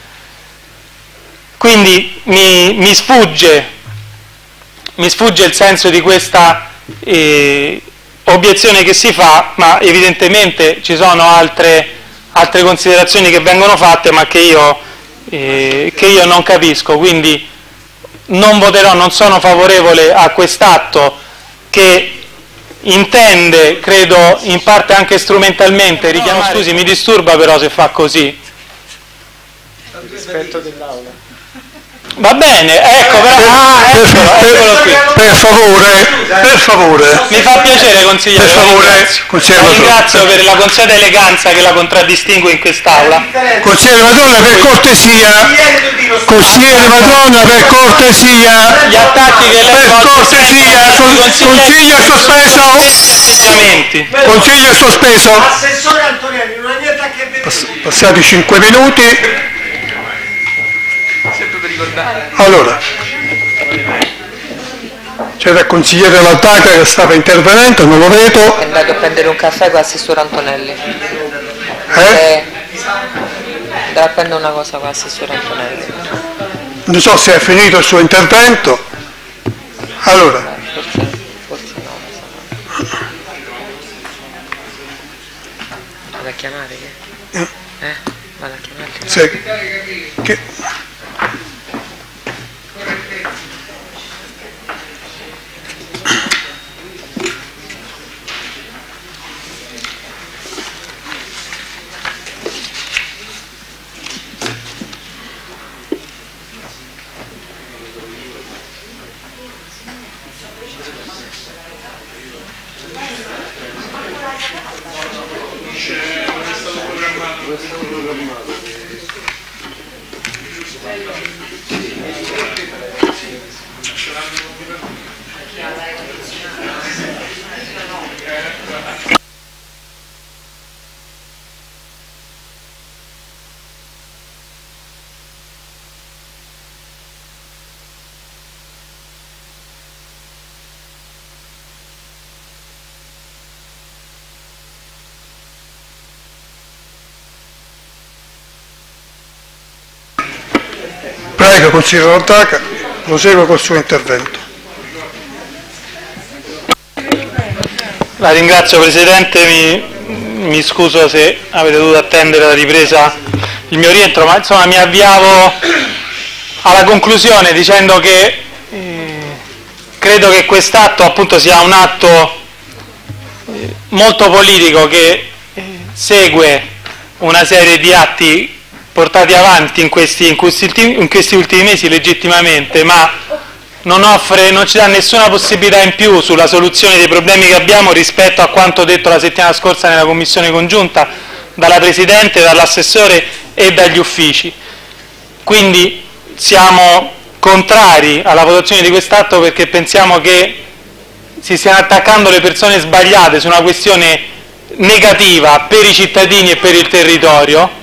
Quindi mi, mi, sfugge, mi sfugge il senso di questa eh, obiezione che si fa, ma evidentemente ci sono altre, altre considerazioni che vengono fatte ma che io, eh, che io non capisco, quindi non voterò, non sono favorevole a quest'atto che intende, credo in parte anche strumentalmente, richiamare... Scusi, mi disturba però se fa così. Rispetto dell'Aula. Va bene, ecco, però, ah, eccolo, eccolo qui. Per favore, per favore. Mi fa piacere, consigliere. Per favore, consigliere. La ringrazio per la consueta eleganza che la contraddistingue in quest'Aula. Consigliere Madonna, per cortesia. Consigliere Madonna, per cortesia. Gli attacchi che lei per cortesia, consiglio sospeso. Atteggiamenti. Consiglio sospeso. Assessore Antonelli, non ha niente a che vedere. Passati cinque minuti. Allora, c'era il consigliere Lattaca che stava intervenendo, non lo vedo. È andato a prendere un caffè con l'assessore Antonelli. Eh? Andava a prendere una cosa con l'assessore Antonelli. Non so se è finito il suo intervento. Allora. Forse, forse no. Vado a chiamare che? Eh? Vado a chiamare. Sì. Che... Prego, consigliere Lattaca, prosegue col suo intervento. La ringrazio Presidente, mi, mi scuso se avete dovuto attendere la ripresa il mio rientro, ma insomma mi avviavo alla conclusione dicendo che eh, credo che quest'atto appunto sia un atto eh, molto politico che eh, segue una serie di atti portati avanti in questi, in questi, in questi ultimi mesi legittimamente, ma non offre, non ci dà nessuna possibilità in più sulla soluzione dei problemi che abbiamo rispetto a quanto detto la settimana scorsa nella Commissione congiunta dalla Presidente, dall'assessore e dagli uffici. Quindi siamo contrari alla votazione di quest'atto perché pensiamo che si stiano attaccando le persone sbagliate su una questione negativa per i cittadini e per il territorio,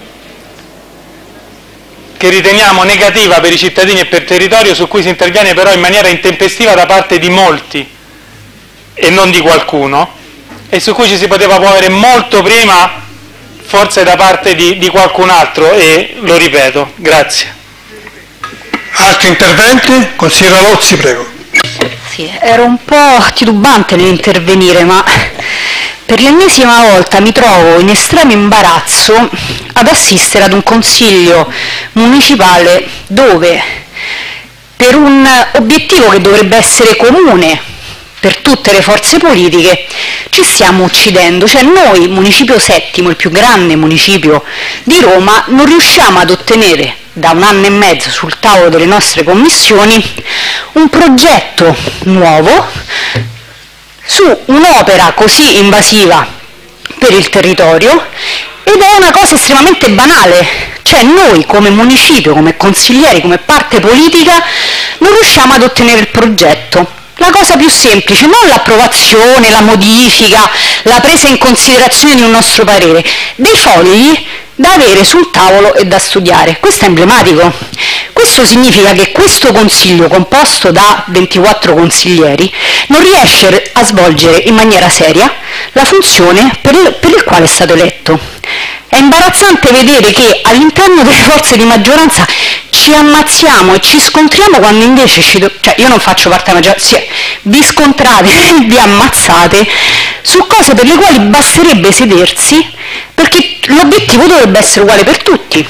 che riteniamo negativa per i cittadini e per il territorio, su cui si interviene però in maniera intempestiva da parte di molti e non di qualcuno, e su cui ci si poteva muovere molto prima, forse da parte di, di qualcun altro, e lo ripeto. Grazie. Altri interventi? Consigliere Lozzi, prego. Sì, ero un po' titubante nell'intervenire, ma per l'ennesima volta mi trovo in estremo imbarazzo ad assistere ad un consiglio municipale dove, per un obiettivo che dovrebbe essere comune per tutte le forze politiche, ci stiamo uccidendo. Cioè noi, municipio settimo, il più grande municipio di Roma, non riusciamo ad ottenere da un anno e mezzo sul tavolo delle nostre commissioni un progetto nuovo su un'opera così invasiva per il territorio, ed è una cosa estremamente banale, cioè noi come municipio, come consiglieri, come parte politica non riusciamo ad ottenere il progetto. La cosa più semplice, non l'approvazione, la modifica, la presa in considerazione di un nostro parere, dei fogli da avere sul tavolo e da studiare. Questo è emblematico. Questo significa che questo Consiglio, composto da ventiquattro consiglieri, non riesce a svolgere in maniera seria la funzione per il, per il quale è stato eletto. È imbarazzante vedere che all'interno delle forze di maggioranza ci ammazziamo e ci scontriamo quando invece ci do... cioè io non faccio parte della maggioranza, sì, vi scontrate, vi ammazzate su cose per le quali basterebbe sedersi, perché l'obiettivo dovrebbe essere uguale per tutti,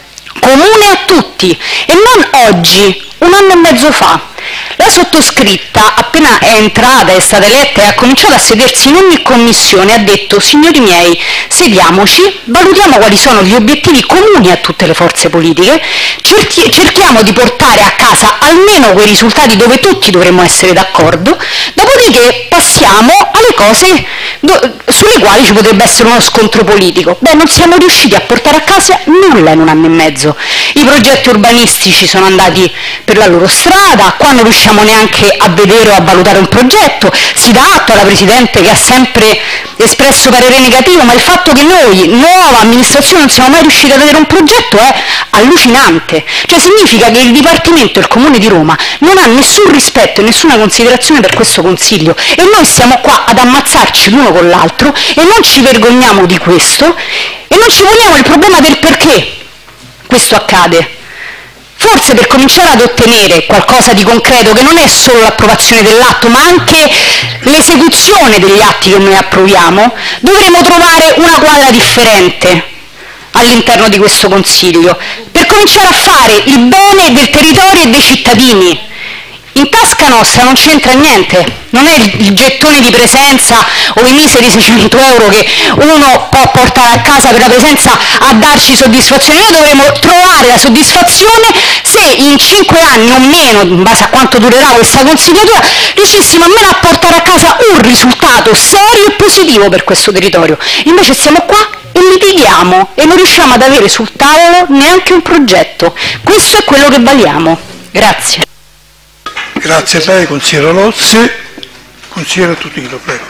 comune a tutti, e non oggi, un anno e mezzo fa. La sottoscritta, appena è entrata, è stata eletta e ha cominciato a sedersi in ogni commissione, ha detto: signori miei, sediamoci, valutiamo quali sono gli obiettivi comuni a tutte le forze politiche, cerchi, cerchiamo di portare a casa almeno quei risultati dove tutti dovremmo essere d'accordo, dopodiché passiamo alle cose do, sulle quali ci potrebbe essere uno scontro politico. Beh, non siamo riusciti a portare a casa nulla in un anno e mezzo. I progetti urbanistici sono andati per la loro strada, qua non riusciamo neanche a vedere o a valutare un progetto. Si dà atto alla Presidente che ha sempre espresso parere negativo, ma il fatto che noi, nuova amministrazione, non siamo mai riusciti ad avere un progetto è allucinante. Cioè significa che il Dipartimento e il Comune di Roma non ha nessun rispetto e nessuna considerazione per questo Consiglio, e noi siamo qua ad ammazzarci l'uno con l'altro e non ci vergogniamo di questo e non ci poniamo il problema del perché questo accade. Forse per cominciare ad ottenere qualcosa di concreto, che non è solo l'approvazione dell'atto, ma anche l'esecuzione degli atti che noi approviamo, dovremo trovare una quadra differente all'interno di questo Consiglio, per cominciare a fare il bene del territorio e dei cittadini. In tasca nostra non c'entra niente, non è il gettone di presenza o i miseri seicento euro che uno può portare a casa per la presenza a darci soddisfazione. Noi dovremo trovare la soddisfazione se in cinque anni o meno, in base a quanto durerà questa consigliatura, riuscissimo almeno a portare a casa un risultato serio e positivo per questo territorio. Invece siamo qua e litighiamo e non riusciamo ad avere sul tavolo neanche un progetto. Questo è quello che valiamo. Grazie. Grazie a lei, consigliere Lozzi. Consigliere Tutino, prego.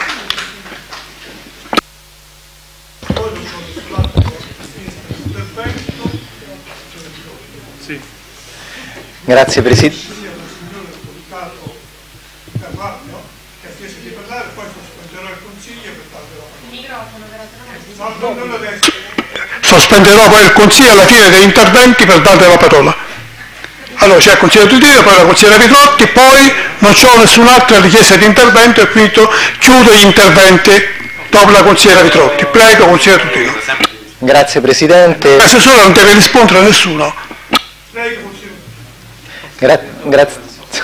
Sì. Grazie Presidente. Sospenderò poi il Consiglio alla fine degli interventi per darle la parola. Allora c'è il consigliere Tutino, poi la consigliera Pitrotti, poi non c'ho nessun'altra richiesta di intervento e quindi chiudo gli interventi dopo la consigliera Pitrotti. Prego, consigliere Tutino. Grazie Presidente. L'assessore non deve rispondere a nessuno. Prego, consigliere. Gra grazie.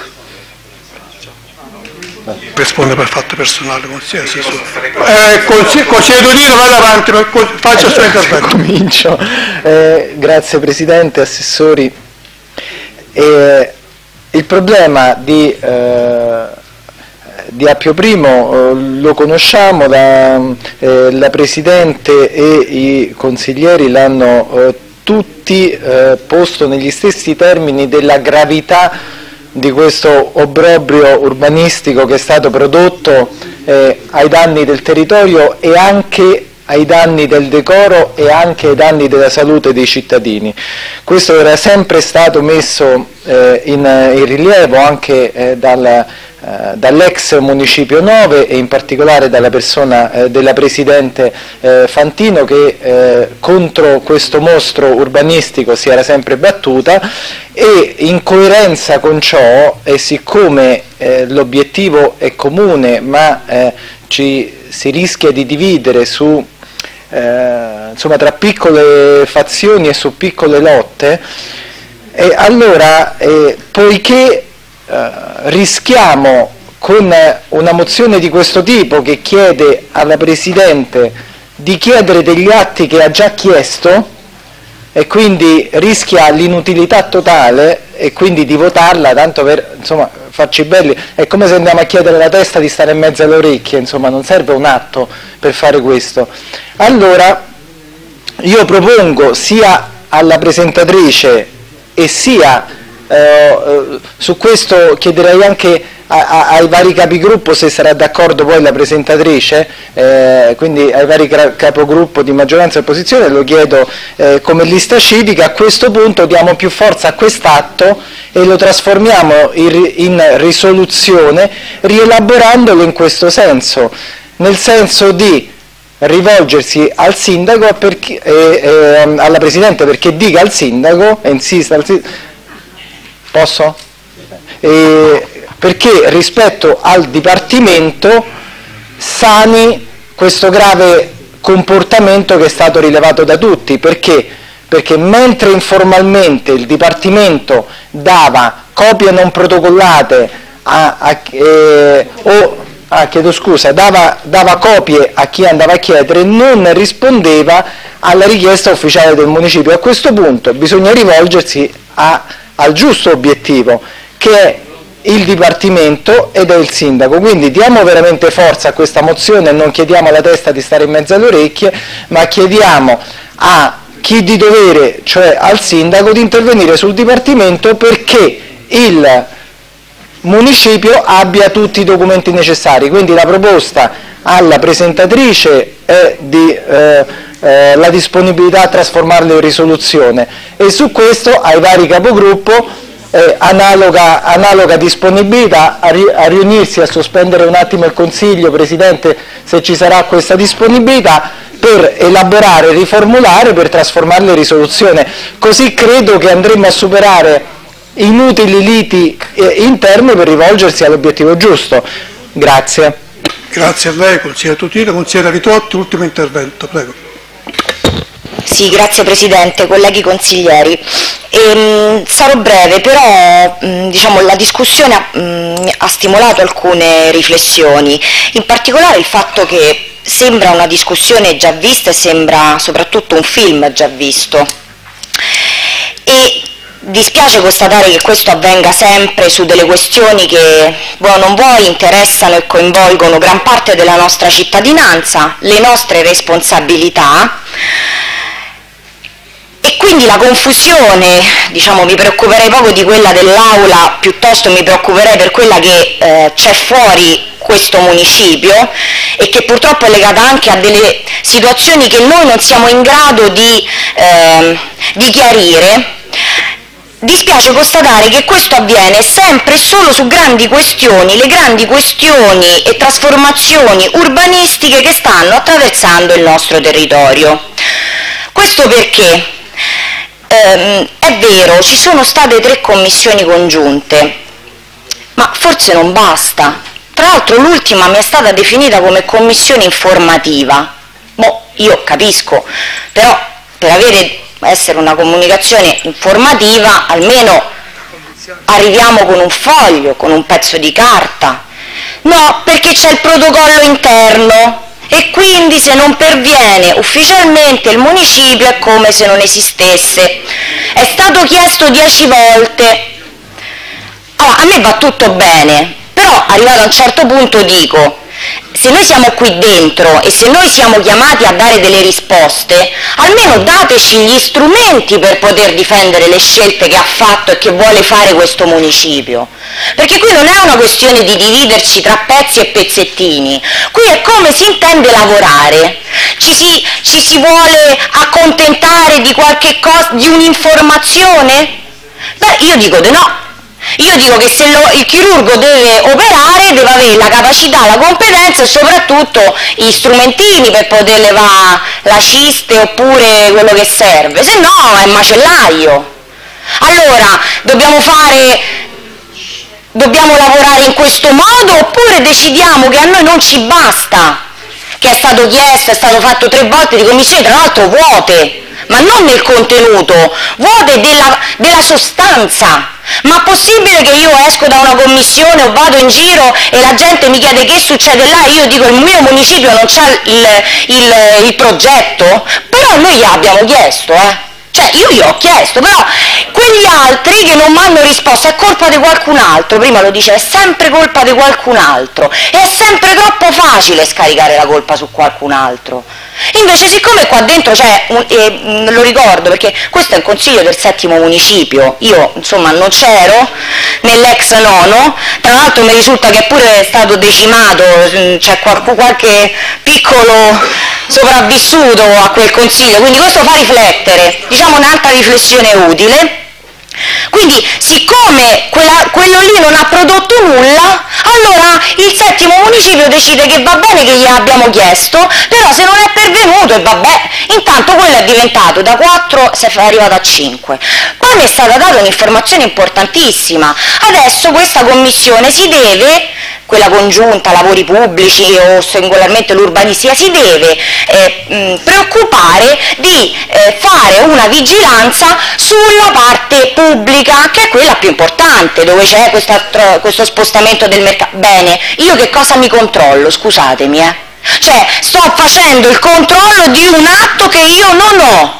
Risponde per fatto personale, consigliere assessore. Eh, consigliere Tutino, vada avanti, faccia il suo intervento. Comincio. Eh, grazie Presidente, assessori. E il problema di, eh, di Appio Primo eh, lo conosciamo, la, eh, la Presidente e i consiglieri l'hanno eh, tutti eh, posto negli stessi termini della gravità di questo obbrobrio urbanistico che è stato prodotto eh, ai danni del territorio e anche ai danni del decoro e anche ai danni della salute dei cittadini. Questo era sempre stato messo eh, in, in rilievo anche eh, dal, eh, dall'ex Municipio nove e in particolare dalla persona eh, della Presidente eh, Fantino, che eh, contro questo mostro urbanistico si era sempre battuta, e in coerenza con ciò, e siccome eh, l'obiettivo è comune ma eh, ci si rischia di dividere su Eh, insomma, tra piccole fazioni e su piccole lotte, e allora eh, poiché eh, rischiamo con una mozione di questo tipo che chiede alla Presidente di chiedere degli atti che ha già chiesto e quindi rischia l'inutilità totale e quindi di votarla tanto per, insomma, farci belli, è come se andiamo a chiedere la testa di stare in mezzo alle orecchie, insomma non serve un atto per fare questo. Allora io propongo sia alla presentatrice e sia eh, su questo chiederei anche a, a, ai vari capigruppo se sarà d'accordo poi la presentatrice, eh, quindi ai vari capogruppo di maggioranza e opposizione, lo chiedo eh, come lista civica. A questo punto diamo più forza a quest'atto e lo trasformiamo in, in risoluzione, rielaborandolo in questo senso, nel senso di rivolgersi al sindaco perché, eh, eh, alla Presidente, perché dica al sindaco e insista al sindaco, posso? Eh, perché rispetto al Dipartimento sani questo grave comportamento che è stato rilevato da tutti. Perché? Perché mentre informalmente il Dipartimento dava copie non protocollate a, a, eh, o Ah, chiedo scusa, dava, dava copie a chi andava a chiedere, non rispondeva alla richiesta ufficiale del municipio. A questo punto bisogna rivolgersi a, al giusto obiettivo, che è il Dipartimento ed è il sindaco. Quindi diamo veramente forza a questa mozione e non chiediamo alla testa di stare in mezzo alle orecchie, ma chiediamo a chi di dovere, cioè al sindaco, di intervenire sul Dipartimento perché il municipio abbia tutti i documenti necessari. Quindi la proposta alla presentatrice è di eh, eh, la disponibilità a trasformarlo in risoluzione, e su questo ai vari capogruppo eh, analoga, analoga disponibilità a, ri, a riunirsi, a sospendere un attimo il Consiglio, Presidente, se ci sarà questa disponibilità, per elaborare, riformulare, per trasformarlo in risoluzione. Così credo che andremo a superare inutili liti eh, interne per rivolgersi all'obiettivo giusto. Grazie. Grazie a lei, consigliere Tutino. Consigliere Ritotti, ultimo intervento, prego. Sì, grazie Presidente, colleghi consiglieri. Ehm, sarò breve, però mh, diciamo, la discussione mh, ha stimolato alcune riflessioni, in particolare il fatto che sembra una discussione già vista e sembra soprattutto un film già visto. E dispiace constatare che questo avvenga sempre su delle questioni che, vuoi o non vuoi, interessano e coinvolgono gran parte della nostra cittadinanza, le nostre responsabilità, e quindi la confusione, diciamo, mi preoccuperei poco di quella dell'Aula, piuttosto mi preoccuperei per quella che eh, c'è fuori questo municipio e che purtroppo è legata anche a delle situazioni che noi non siamo in grado di, eh, di chiarire. Dispiace constatare che questo avviene sempre e solo su grandi questioni, le grandi questioni e trasformazioni urbanistiche che stanno attraversando il nostro territorio. Questo perché, ehm, è vero, ci sono state tre commissioni congiunte, ma forse non basta. Tra l'altro l'ultima mi è stata definita come commissione informativa. Boh, io capisco, però per avere essere una comunicazione informativa, almeno arriviamo con un foglio, con un pezzo di carta. No, perché c'è il protocollo interno e quindi se non perviene ufficialmente il municipio è come se non esistesse. È stato chiesto dieci volte. Allora, a me va tutto bene, però arrivato a un certo punto dico, se noi siamo qui dentro e se noi siamo chiamati a dare delle risposte, almeno dateci gli strumenti per poter difendere le scelte che ha fatto e che vuole fare questo municipio. Perché qui non è una questione di dividerci tra pezzi e pezzettini, qui è come si intende lavorare. Ci si, ci si vuole accontentare di qualche cosa, di un'informazione? Beh, io dico di no. Io dico che se lo, il chirurgo deve operare deve avere la capacità, la competenza e soprattutto gli strumentini per poter levare la ciste oppure quello che serve, se no è macellaio. Allora dobbiamo fare, dobbiamo lavorare in questo modo oppure decidiamo che a noi non ci basta, che è stato chiesto, è stato fatto tre volte di commissioni, tra l'altro vuote, ma non nel contenuto, vuote della, della sostanza. Ma possibile che io esco da una commissione o vado in giro e la gente mi chiede che succede là e io dico il mio municipio non c'ha il, il, il progetto? Però noi gli abbiamo chiesto, eh? Cioè io gli ho chiesto, però quegli altri che non mi hanno risposto è colpa di qualcun altro, prima lo dice, è sempre colpa di qualcun altro, e è sempre troppo facile scaricare la colpa su qualcun altro. Invece, siccome qua dentro c'è, un, eh, lo ricordo perché questo è il consiglio del settimo municipio, io insomma non c'ero nell'ex nono, tra l'altro mi risulta che è pure stato decimato, c'è qualche, qualche piccolo sopravvissuto a quel consiglio, quindi questo fa riflettere, diciamo un'altra riflessione utile. Quindi, siccome quella, quello lì non ha prodotto nulla, allora il settimo municipio decide che va bene che gli abbiamo chiesto, però se non è pervenuto, e vabbè, intanto quello è diventato da quattro, si è arrivato a cinque. Poi mi è stata data un'informazione importantissima, adesso questa commissione si deve, quella congiunta, lavori pubblici o singolarmente l'urbanistica, si deve eh, mh, preoccupare di eh, fare una vigilanza sulla parte pubblica, che è quella più importante, dove c'è questo spostamento del mercato. Bene, io che cosa mi controllo? Scusatemi, eh? Cioè, sto facendo il controllo di un atto che io non ho.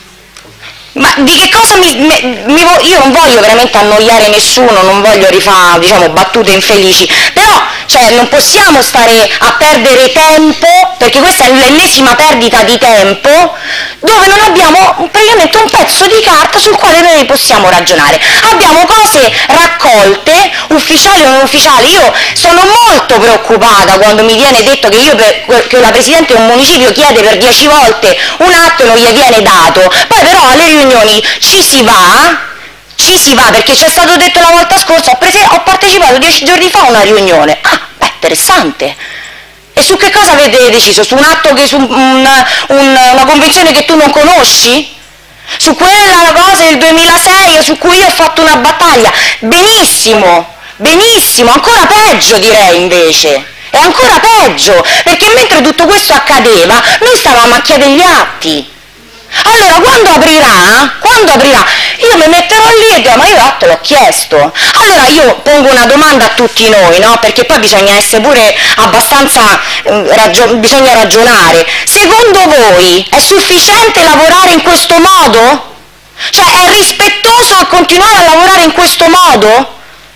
Ma di che cosa mi, mi, mi io non voglio veramente annoiare nessuno, non voglio rifare, diciamo, battute infelici, però cioè, non possiamo stare a perdere tempo, perché questa è l'ennesima perdita di tempo, dove non abbiamo praticamente un pezzo di carta sul quale noi possiamo ragionare. Abbiamo cose raccolte, ufficiali o non ufficiali. Io sono molto preoccupata quando mi viene detto che, io per, che la Presidente di un municipio chiede per dieci volte un atto e non gli viene dato, poi però alle riunioni ci si va, ci si va, perché ci è stato detto la volta scorsa, ho, prese, ho partecipato dieci giorni fa a una riunione. Ah, beh, interessante. E su che cosa avete deciso? Su un atto, che, su un, un, una convenzione che tu non conosci? Su quella cosa del duemilasei su cui io ho fatto una battaglia? Benissimo, benissimo, ancora peggio direi invece. È ancora peggio, perché mentre tutto questo accadeva, noi stavamo a chiedere gli atti. Allora, quando aprirà, quando aprirà, io mi metterò lì e dirò, ma io l'atto l'ho chiesto. Allora io pongo una domanda a tutti noi, no? Perché poi bisogna essere pure abbastanza, eh, ragio- bisogna ragionare. Secondo voi è sufficiente lavorare in questo modo? Cioè, è rispettoso a continuare a lavorare in questo modo?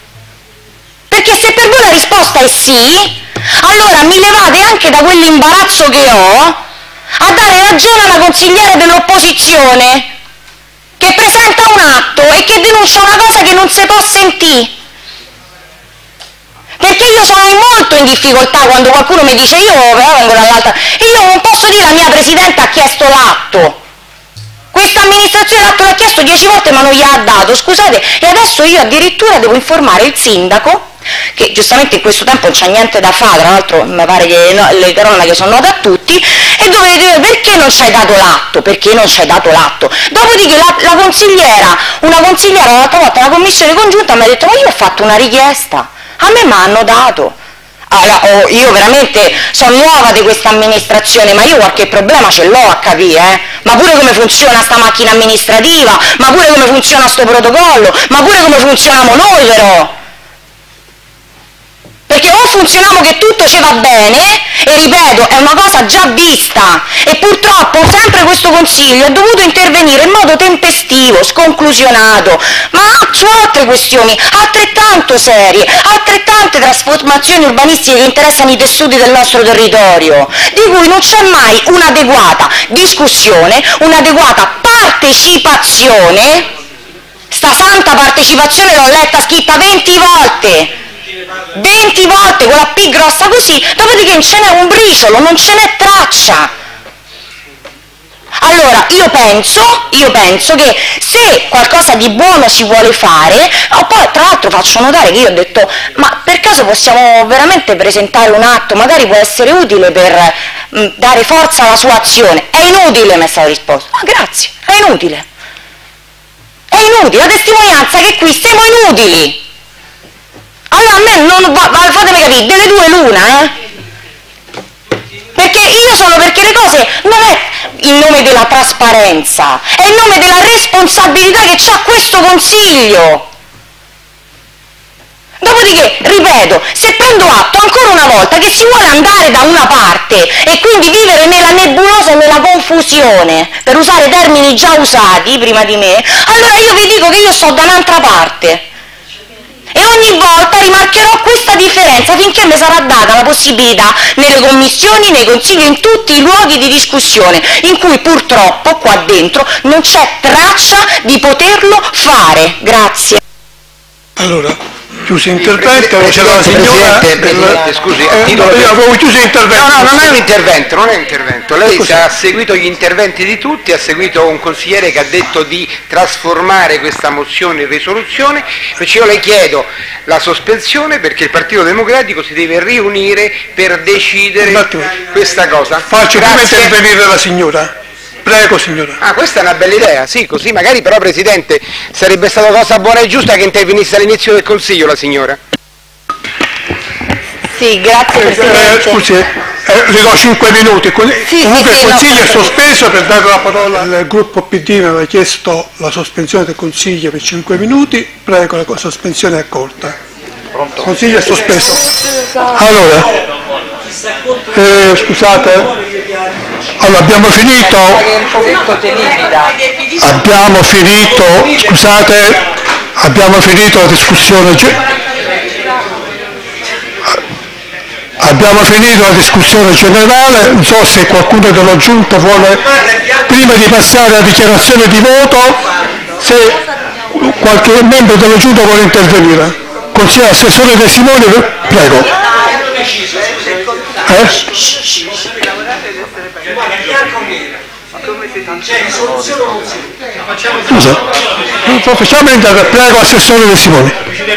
Perché se per voi la risposta è sì, allora mi levate anche da quell'imbarazzo che ho a dare ragione alla consigliere dell'opposizione che presenta un atto e che denuncia una cosa che non si può sentire. Perché io sono molto in difficoltà quando qualcuno mi dice io vengo dall'altra e io non posso dire la mia Presidente ha chiesto l'atto. Questa amministrazione l'atto l'ha chiesto dieci volte ma non gli ha dato, scusate, e adesso io addirittura devo informare il sindaco, che giustamente in questo tempo non c'è niente da fare, tra l'altro mi pare che no, le cronache sono note a tutti, e dovete dire perché non ci hai dato l'atto, perché non ci hai dato l'atto. Dopodiché la, la consigliera, una consigliera l'altra volta alla commissione congiunta mi ha detto ma io ho fatto una richiesta, a me mi hanno dato. Allora, oh, io veramente sono nuova di questa amministrazione, ma io qualche problema ce l'ho a capire, eh? Ma pure come funziona sta macchina amministrativa, ma pure come funziona sto protocollo, ma pure come funzioniamo noi però. Perché o funzioniamo che tutto ci va bene, e ripeto, è una cosa già vista, e purtroppo sempre questo Consiglio è dovuto intervenire in modo tempestivo, sconclusionato, ma su altre questioni altrettanto serie, altrettante trasformazioni urbanistiche che interessano i tessuti del nostro territorio, di cui non c'è mai un'adeguata discussione, un'adeguata partecipazione. Sta santa partecipazione l'ho letta scritta venti volte, venti volte con la P grossa così, dopodiché non ce n'è un briciolo, non ce n'è traccia. Allora io penso, io penso che se qualcosa di buono si vuole fare, oh, poi tra l'altro faccio notare che io ho detto ma per caso possiamo veramente presentare un atto, magari può essere utile per mh, dare forza alla sua azione. È inutile, mi è stato risposto. Ah, grazie, è inutile. È inutile, la testimonianza che qui siamo inutili. Allora a me non va, fatemi capire, delle due l'una, eh? Perché io sono perché le cose non è in nome della trasparenza, è in nome della responsabilità che c'ha questo Consiglio. Dopodiché Dopodiché, ripeto, se prendo atto ancora una volta che si vuole andare da una parte e quindi vivere nella nebulosa e nella confusione, per usare termini già usati prima di me, allora io vi dico che io sto da un'altra parte. E ogni volta rimarcherò questa differenza finché mi sarà data la possibilità nelle commissioni, nei consigli, in tutti i luoghi di discussione in cui purtroppo qua dentro non c'è traccia di poterlo fare. Grazie. Allora, chiuso intervento, c'è la signora... Presidente, Presidente, scusi, a Eh, titolo no, per- io avevo chiuso l'intervento. No, no, non è un intervento, non è un intervento. Lei Cos'è? ha seguito gli interventi di tutti, ha seguito un consigliere che ha detto di trasformare questa mozione in risoluzione, invece io le chiedo la sospensione perché il Partito Democratico si deve riunire per decidere Un attimo. questa cosa. Faccio prima Grazie. intervenire la signora. Prego, signora. Ah, questa è una bella idea, sì, così magari però, Presidente, sarebbe stata cosa buona e giusta che intervenisse all'inizio del Consiglio la signora. Sì, grazie Eh, Presidente. scusi, eh, le do cinque minuti. così- Sì, Comunque sì, il sì, Consiglio no. è sospeso per dare la parola al gruppo P D, mi aveva chiesto la sospensione del Consiglio per cinque minuti. Prego, la sospensione è accolta. Il Consiglio è sospeso. Allora, eh, scusate, allora abbiamo finito, abbiamo finito, scusate, abbiamo finito la discussione. ge- Abbiamo finito la discussione generale, non so se qualcuno della Giunta vuole, prima di passare alla dichiarazione di voto, se qualche membro della Giunta vuole intervenire. Consigliere Assessore De Simoni, prego. Eh? Scusa, facciamo entrare, prego Assessore De Simoni.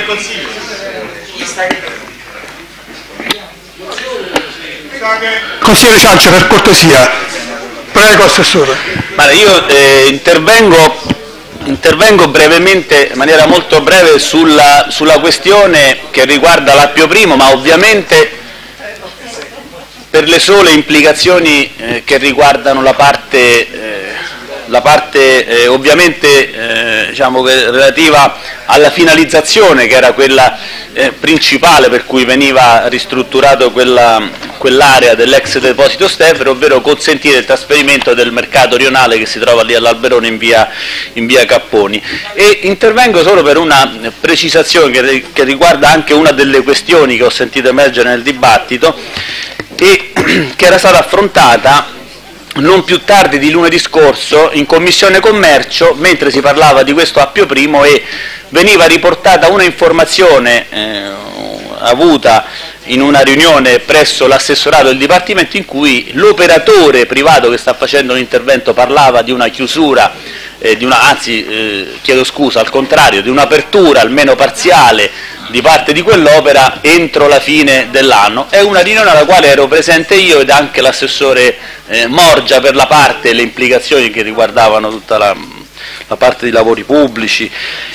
Consigliere Ciancia, per cortesia. Prego, Assessore. Guarda, io eh, intervengo, intervengo brevemente, in maniera molto breve, sulla, sulla questione che riguarda l'Appio Primo, ma ovviamente per le sole implicazioni eh, che riguardano la parte, eh, la parte eh, ovviamente eh, diciamo che relativa alla finalizzazione, che era quella eh, principale per cui veniva ristrutturato quella, quell'area dell'ex deposito Stevere, ovvero consentire il trasferimento del mercato rionale che si trova lì all'Alberone in via, in via Capponi. E intervengo solo per una precisazione che, che riguarda anche una delle questioni che ho sentito emergere nel dibattito e che era stata affrontata non più tardi di lunedì scorso in Commissione Commercio, mentre si parlava di questo Appio Primo e veniva riportata una informazione eh, avuta in una riunione presso l'assessorato del Dipartimento, in cui l'operatore privato che sta facendo l'intervento parlava di una chiusura, eh, di una, anzi eh, chiedo scusa, al contrario, di un'apertura almeno parziale di parte di quell'opera entro la fine dell'anno. È una riunione alla quale ero presente io ed anche l'assessore eh, Morgia, per la parte e le implicazioni che riguardavano tutta la, la parte di lavori pubblici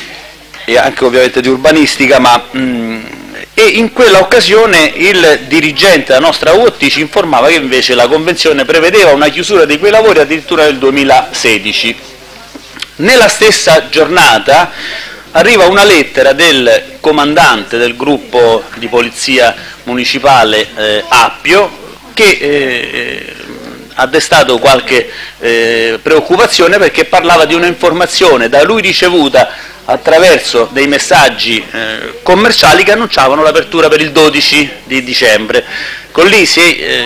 e anche ovviamente di urbanistica, ma mh, e in quella occasione il dirigente della nostra U O T ci informava che invece la convenzione prevedeva una chiusura di quei lavori addirittura nel duemilasedici. Nella stessa giornata arriva una lettera del comandante del gruppo di polizia municipale eh, Appio che eh, ha destato qualche eh, preoccupazione, perché parlava di un'informazione da lui ricevuta attraverso dei messaggi eh, commerciali che annunciavano l'apertura per il dodici di dicembre. Con lì si, eh,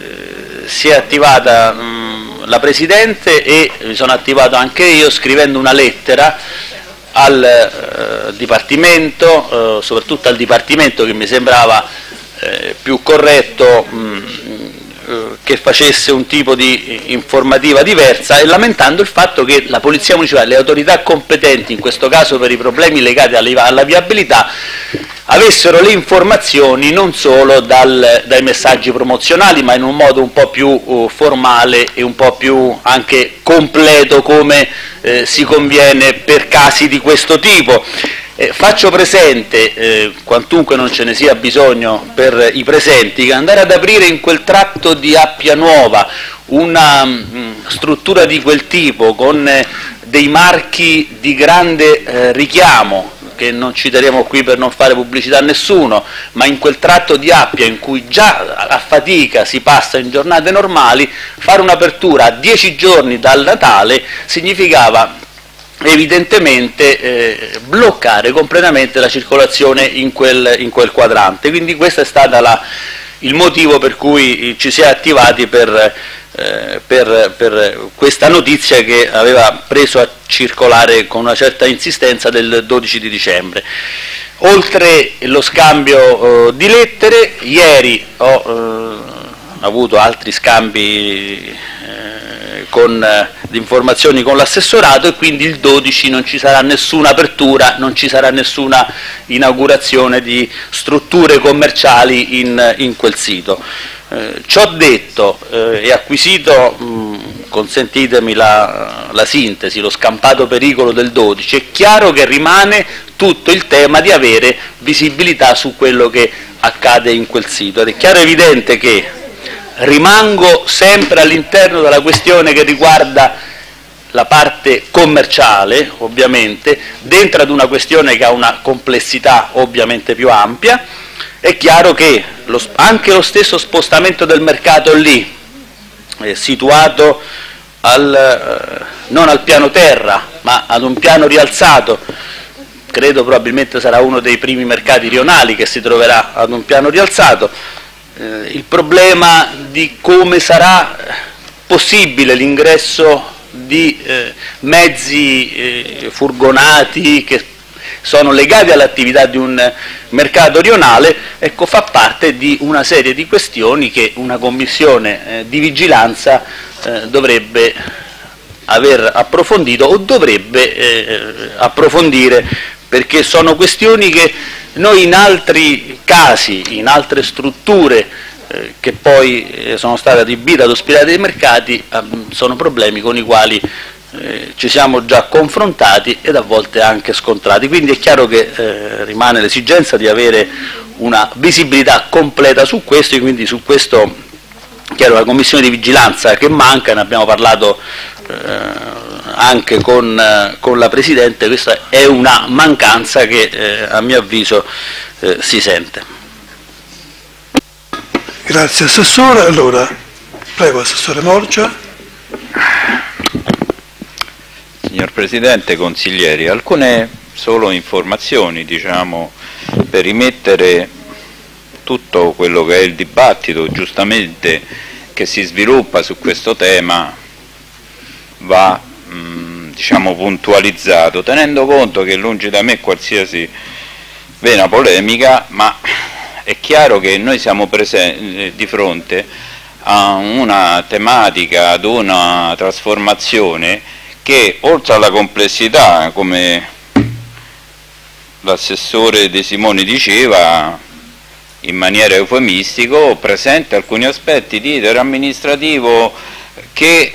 si è attivata mh, la Presidente e mi sono attivato anche io scrivendo una lettera al eh, Dipartimento, eh, soprattutto al Dipartimento che mi sembrava eh, più corretto mh, eh, che facesse un tipo di informativa diversa, e lamentando il fatto che la Polizia Municipale, le autorità competenti, in questo caso per i problemi legati alla, alla viabilità, avessero le informazioni non solo dal, dai messaggi promozionali, ma in un modo un po' più uh, formale e un po' più anche completo, come eh, si conviene per casi di questo tipo. Eh, faccio presente, eh, quantunque non ce ne sia bisogno per i presenti, che andare ad aprire in quel tratto di Appia Nuova una mh, struttura di quel tipo, con eh, dei marchi di grande eh, richiamo, che non citeremo qui per non fare pubblicità a nessuno, ma in quel tratto di Appia in cui già a fatica si passa in giornate normali, fare un'apertura a dieci giorni dal Natale significava evidentemente eh, bloccare completamente la circolazione in quel, in quel quadrante. Quindi questo è stato la, il motivo per cui ci si è attivati per, eh, per, per questa notizia che aveva preso a circolare con una certa insistenza del dodici di dicembre. Oltre lo scambio eh, di lettere, ieri ho eh, avuto altri scambi eh, con, eh, di informazioni con l'assessorato, e quindi il dodici non ci sarà nessuna apertura, non ci sarà nessuna inaugurazione di strutture commerciali in, in quel sito. Eh, ciò detto eh, e acquisito, mh, consentitemi la, la sintesi, lo scampato pericolo del dodici, è chiaro che rimane tutto il tema di avere visibilità su quello che accade in quel sito, ed è chiaro e evidente che rimango sempre all'interno della questione che riguarda la parte commerciale, ovviamente, dentro ad una questione che ha una complessità ovviamente più ampia. È chiaro che lo, anche lo stesso spostamento del mercato lì, eh, situato al, eh, non al piano terra, ma ad un piano rialzato, credo probabilmente sarà uno dei primi mercati rionali che si troverà ad un piano rialzato. Eh, il problema di come sarà possibile l'ingresso di eh, mezzi eh, furgonati che sono legati all'attività di un mercato rionale, ecco, fa parte di una serie di questioni che una commissione eh, di vigilanza eh, dovrebbe aver approfondito o dovrebbe eh, approfondire, perché sono questioni che noi in altri casi, in altre strutture eh, che poi eh, sono state adibite ad ospitare dei mercati, eh, sono problemi con i quali eh, ci siamo già confrontati ed a volte anche scontrati. Quindi è chiaro che eh, rimane l'esigenza di avere una visibilità completa su questo, e quindi su questo, chiaro, la commissione di vigilanza che manca, ne abbiamo parlato eh, anche con, eh, con la Presidente. Questa è una mancanza che eh, a mio avviso eh, si sente. Grazie Assessore. Allora, prego Assessore Morgia. Signor Presidente, consiglieri, alcune solo informazioni, diciamo, per rimettere tutto quello che è il dibattito giustamente che si sviluppa su questo tema va mh, diciamo puntualizzato, tenendo conto che lungi da me qualsiasi vena polemica, ma è chiaro che noi siamo presenti di fronte a una tematica, ad una trasformazione che, oltre alla complessità, come l'assessore De Simoni diceva in maniera eufemistico, presenta alcuni aspetti di iter amministrativo che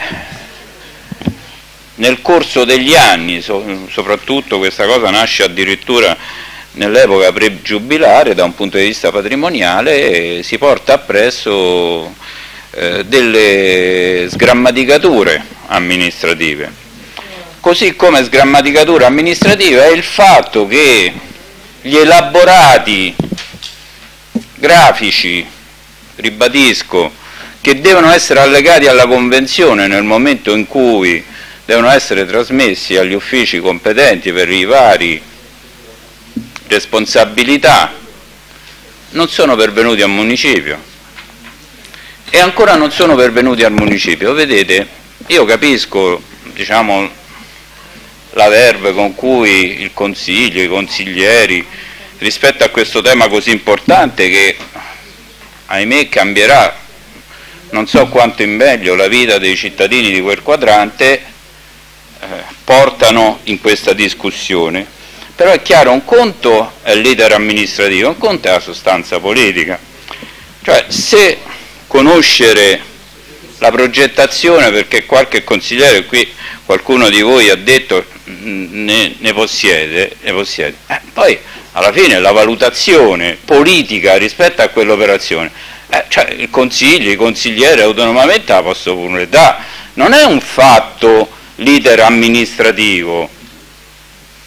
nel corso degli anni, soprattutto questa cosa nasce addirittura nell'epoca pregiubilare da un punto di vista patrimoniale, si porta appresso eh, delle sgrammaticature amministrative. Così come sgrammaticatura amministrativa è il fatto che gli elaborati grafici, ribadisco, che devono essere allegati alla Convenzione nel momento in cui devono essere trasmessi agli uffici competenti per i vari responsabilità, non sono pervenuti al municipio e ancora non sono pervenuti al municipio. Vedete, io capisco, diciamo, la verve con cui il Consiglio, i consiglieri, rispetto a questo tema così importante che, ahimè, cambierà non so quanto in meglio la vita dei cittadini di quel quadrante, eh, portano in questa discussione. Però è chiaro, un conto è l'iter amministrativo, un conto è la sostanza politica. Cioè, se conoscere la progettazione, perché qualche consigliere qui, qualcuno di voi ha detto ne, ne possiede, ne possiede. Eh, poi alla fine la valutazione politica rispetto a quell'operazione, eh, cioè il consiglio, i consiglieri autonomamente la possono pure dare. Non è un fatto l'iter amministrativo,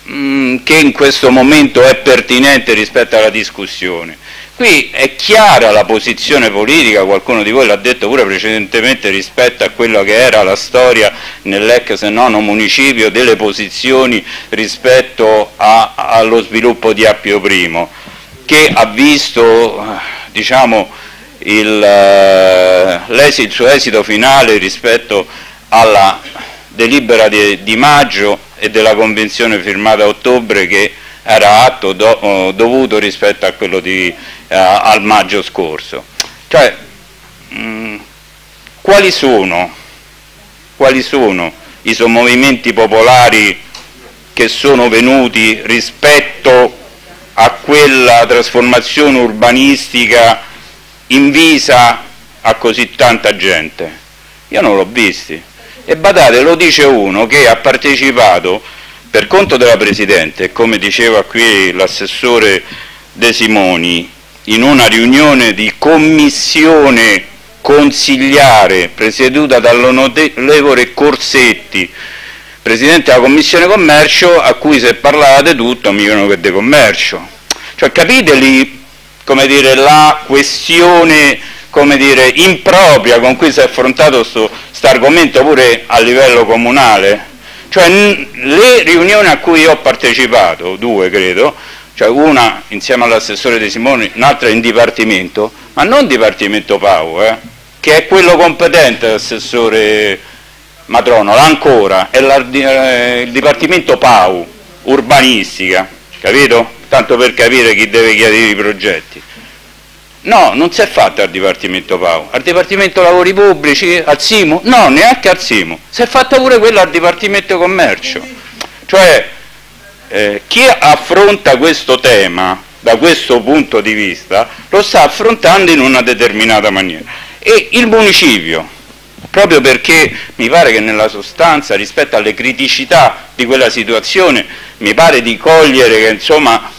mh, che in questo momento è pertinente rispetto alla discussione. Qui è chiara la posizione politica, qualcuno di voi l'ha detto pure precedentemente, rispetto a quello che era la storia nell'ex nono municipio delle posizioni rispetto a, allo sviluppo di Appio Primo, che ha visto, diciamo, il, l'esito, il suo esito finale rispetto alla delibera di, di maggio e della convenzione firmata a ottobre, che era atto do, dovuto rispetto a quello di, uh, al maggio scorso. Cioè, mh, quali sono, quali sono i sommovimenti popolari che sono venuti rispetto a quella trasformazione urbanistica invisa a così tanta gente? Io non l'ho visti. E badate, lo dice uno che ha partecipato per conto della Presidente, come diceva qui l'assessore De Simoni, in una riunione di commissione consigliare presieduta dall'onorevole Corsetti, Presidente della Commissione Commercio, a cui se parlate tutto mi dicono che de commercio. Cioè, capite lì, come dire, la questione, come dire, impropria con cui si è affrontato questo argomento pure a livello comunale? Cioè, le riunioni a cui ho partecipato, due credo, cioè una insieme all'assessore De Simoni, un'altra in dipartimento, ma non dipartimento Pau, eh, che è quello competente, l'assessore Matronola, ancora, è la, eh, il dipartimento Pau, urbanistica, capito? Tanto per capire chi deve chiarire i progetti. No, non si è fatta al Dipartimento Pau, al Dipartimento Lavori Pubblici, al Simo? No, neanche al Simo, si è fatta pure quella al Dipartimento Commercio. Cioè, eh, chi affronta questo tema da questo punto di vista lo sta affrontando in una determinata maniera. E il municipio, proprio perché mi pare che nella sostanza, rispetto alle criticità di quella situazione, mi pare di cogliere che insomma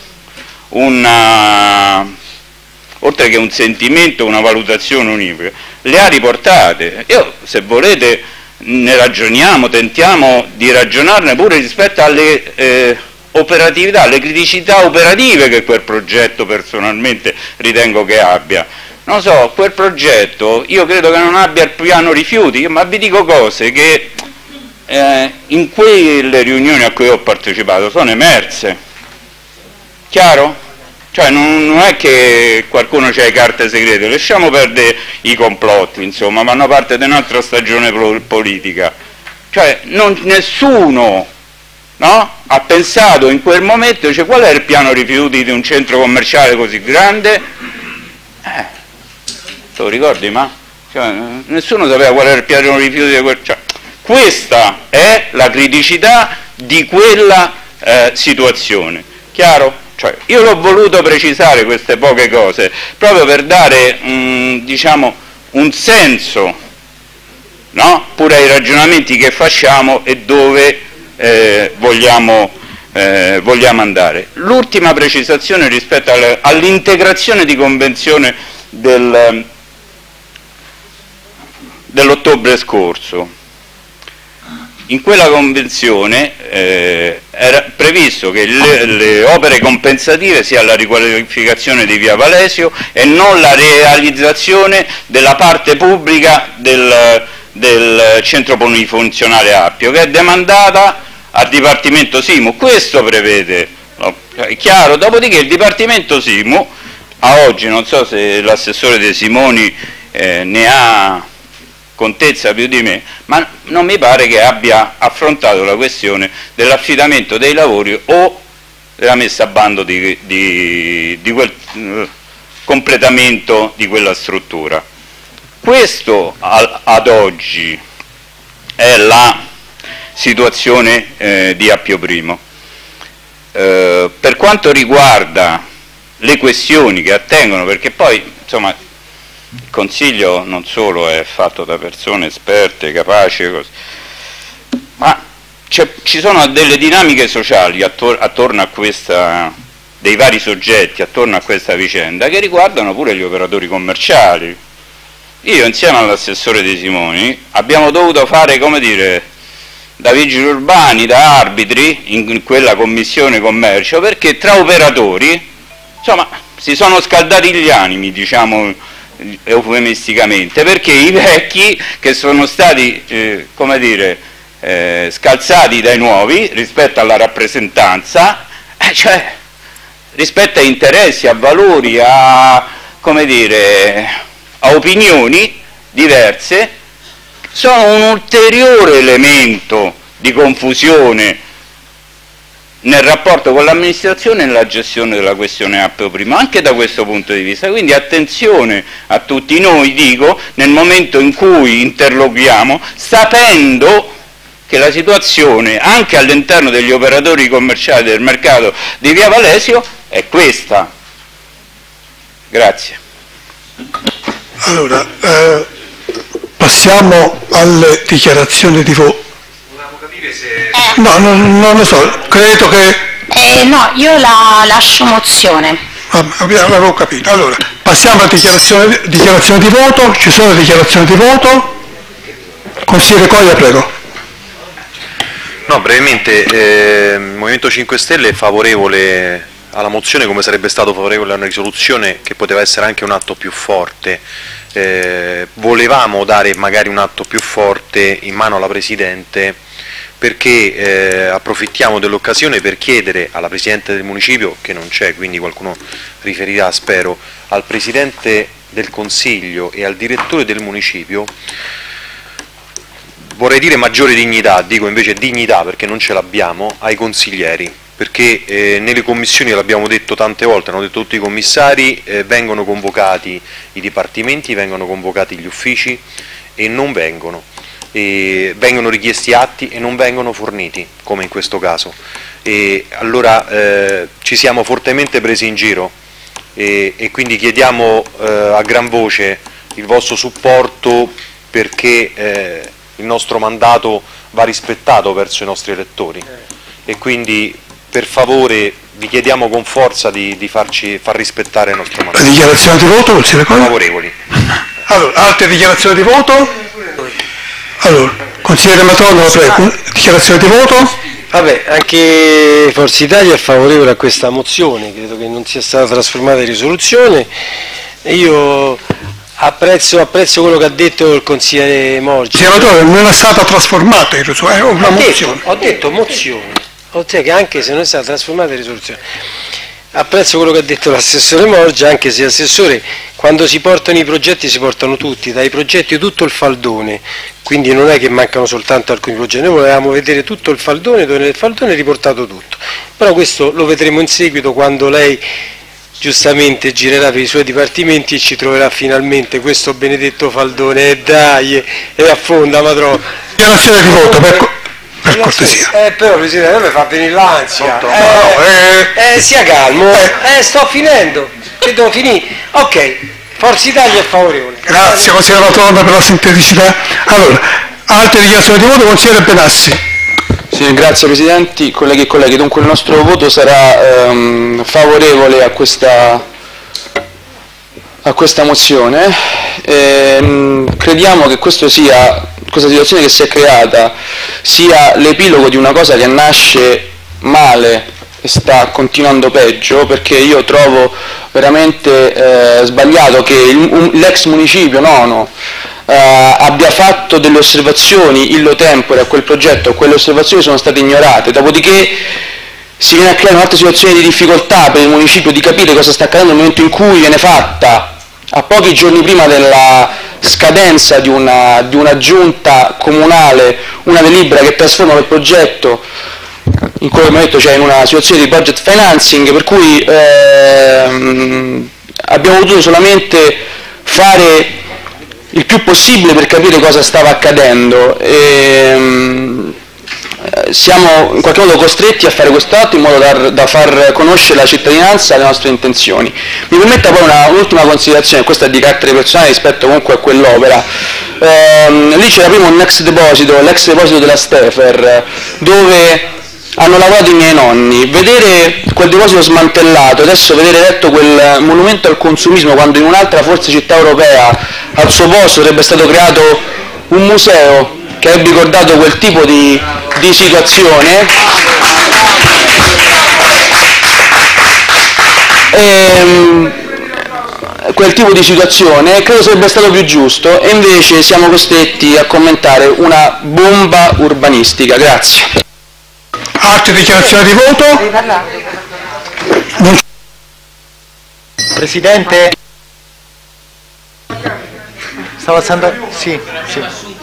una... oltre che un sentimento, una valutazione univoca, le ha riportate. Io, se volete, ne ragioniamo, tentiamo di ragionarne pure rispetto alle eh, operatività, alle criticità operative che quel progetto personalmente ritengo che abbia. Non so, quel progetto io credo che non abbia il piano rifiuti, ma vi dico cose che eh, in quelle riunioni a cui ho partecipato sono emerse. Chiaro? Cioè non, non è che qualcuno ha le carte segrete, lasciamo perdere i complotti, insomma, fanno parte di un'altra stagione politica. Cioè non, nessuno, no, ha pensato in quel momento, cioè, qual è il piano rifiuti di un centro commerciale così grande? Eh, te lo ricordi, ma? Cioè, nessuno sapeva qual era il piano rifiuti di quel... Cioè, questa è la criticità di quella eh, situazione, chiaro? Cioè, io l'ho voluto precisare queste poche cose proprio per dare mh, diciamo, un senso, no? Pure ai ragionamenti che facciamo e dove eh, vogliamo, eh, vogliamo andare. L'ultima precisazione rispetto all'integrazione di convenzione del, dell'ottobre scorso. In quella convenzione eh, era previsto che le, le opere compensative sia la riqualificazione di via Valesio e non la realizzazione della parte pubblica del, del centro polifunzionale Appio, che è demandata al Dipartimento Simo. Questo prevede, no? È chiaro? Dopodiché il Dipartimento Simo, a oggi, non so se l'assessore De Simoni eh, ne ha contezza più di me, ma non mi pare che abbia affrontato la questione dell'affidamento dei lavori o della messa a bando di, di, di quel uh, completamento di quella struttura. Questo al, ad oggi è la situazione eh, di Appio Primo. Eh, per quanto riguarda le questioni che attengono, perché poi insomma il Consiglio non solo è fatto da persone esperte, capaci, così, ma ci sono delle dinamiche sociali attor attorno a questa, dei vari soggetti attorno a questa vicenda, che riguardano pure gli operatori commerciali. Io insieme all'assessore De Simoni abbiamo dovuto fare, come dire, da vigili urbani, da arbitri in quella commissione commercio, perché tra operatori, insomma, si sono scaldati gli animi, diciamo eufemisticamente, perché i vecchi che sono stati, eh, come dire, eh, scalzati dai nuovi rispetto alla rappresentanza, eh, cioè rispetto a interessi, a valori, a, come dire, a opinioni diverse, sono un ulteriore elemento di confusione nel rapporto con l'amministrazione e nella gestione della questione Appio Primo, anche da questo punto di vista. Quindi attenzione a tutti noi, dico, nel momento in cui interloquiamo, sapendo che la situazione anche all'interno degli operatori commerciali del mercato di Via Valesio è questa. Grazie. Allora, eh, passiamo alle dichiarazioni di voto. No, no, non lo so, credo che... Eh, no, io la lascio mozione. Ah, avevo capito. Allora, passiamo alla dichiarazione, dichiarazione di voto. Ci sono dichiarazioni di voto? Consigliere Coia, prego. No, brevemente, eh, il Movimento cinque Stelle è favorevole alla mozione, come sarebbe stato favorevole a una risoluzione che poteva essere anche un atto più forte. Eh, volevamo dare magari un atto più forte in mano alla Presidente, perché eh, approfittiamo dell'occasione per chiedere alla Presidente del Municipio, che non c'è, quindi qualcuno riferirà, spero, al Presidente del Consiglio e al Direttore del Municipio, vorrei dire maggiore dignità, dico invece dignità perché non ce l'abbiamo, ai consiglieri, perché eh, nelle commissioni, l'abbiamo detto tante volte, hanno detto tutti i commissari, eh, vengono convocati i dipartimenti, vengono convocati gli uffici e non vengono. E vengono richiesti atti e non vengono forniti, come in questo caso, e allora eh, ci siamo fortemente presi in giro e, e quindi chiediamo eh, a gran voce il vostro supporto, perché eh, il nostro mandato va rispettato verso i nostri elettori e quindi per favore vi chiediamo con forza di, di farci far rispettare il nostro mandato. La dichiarazione di voto, consigliere Coia? Favorevoli. Allora, altre dichiarazioni di voto? Allora, consigliere Matrono, prego, dichiarazione di voto? Vabbè, anche Forza Italia è favorevole a questa mozione, credo che non sia stata trasformata in risoluzione. Io apprezzo, apprezzo quello che ha detto il consigliere Morgi. Senatore, non è stata trasformata in risoluzione, è una ho mozione. Detto, ho detto mozione, ho detto che anche se non è stata trasformata in risoluzione. Apprezzo quello che ha detto l'assessore Morgia, anche se l'assessore, quando si portano i progetti si portano tutti, dai progetti tutto il faldone, quindi non è che mancano soltanto alcuni progetti, noi volevamo vedere tutto il faldone, dove nel faldone è riportato tutto, però questo lo vedremo in seguito quando lei giustamente girerà per i suoi dipartimenti e ci troverà finalmente questo benedetto faldone, e dai, e affonda Matrono. Dichiarazione di voto, per... Per cortesia. Eh, però Presidente, a me fa venire l'ansia. No, eh, no, eh, eh, sia calmo. Eh, sto finendo. Che devo finire? Ok, Forza Italia è favorevole. Grazie, consigliere Matrono, per la sinteticità. Allora, altre dichiarazioni di voto, consigliere Benassi. Sì, grazie Presidenti, colleghi e colleghi. Dunque il nostro voto sarà ehm, favorevole a questa, a questa mozione. E, crediamo che questo sia... questa situazione che si è creata sia l'epilogo di una cosa che nasce male e sta continuando peggio, perché io trovo veramente eh, sbagliato che l'ex municipio nono eh, abbia fatto delle osservazioni illo tempore a quel progetto, quelle osservazioni sono state ignorate, dopodiché si viene a creare un'altra situazione di difficoltà per il municipio di capire cosa sta accadendo nel momento in cui viene fatta a pochi giorni prima della scadenza di una, di una giunta comunale una delibera che trasforma il progetto in quel momento, cioè in una situazione di budget financing, per cui ehm, abbiamo potuto solamente fare il più possibile per capire cosa stava accadendo e, ehm, siamo in qualche modo costretti a fare questo atto in modo da, da far conoscere alla cittadinanza le nostre intenzioni. Mi permetta poi una, un'ultima considerazione, questa è di carattere personale rispetto comunque a quell'opera. Ehm, lì c'era prima un ex deposito, l'ex deposito della Stefer, dove hanno lavorato i miei nonni. Vedere quel deposito smantellato, adesso vedere eretto quel monumento al consumismo, quando in un'altra forse città europea al suo posto sarebbe stato creato un museo che hai ricordato quel tipo di, di situazione. Ehm, quel tipo di situazione credo sarebbe stato più giusto, e invece siamo costretti a commentare una bomba urbanistica. Grazie. Altre dichiarazioni di voto? Non... Presidente, stavo alzando... Sì, sì.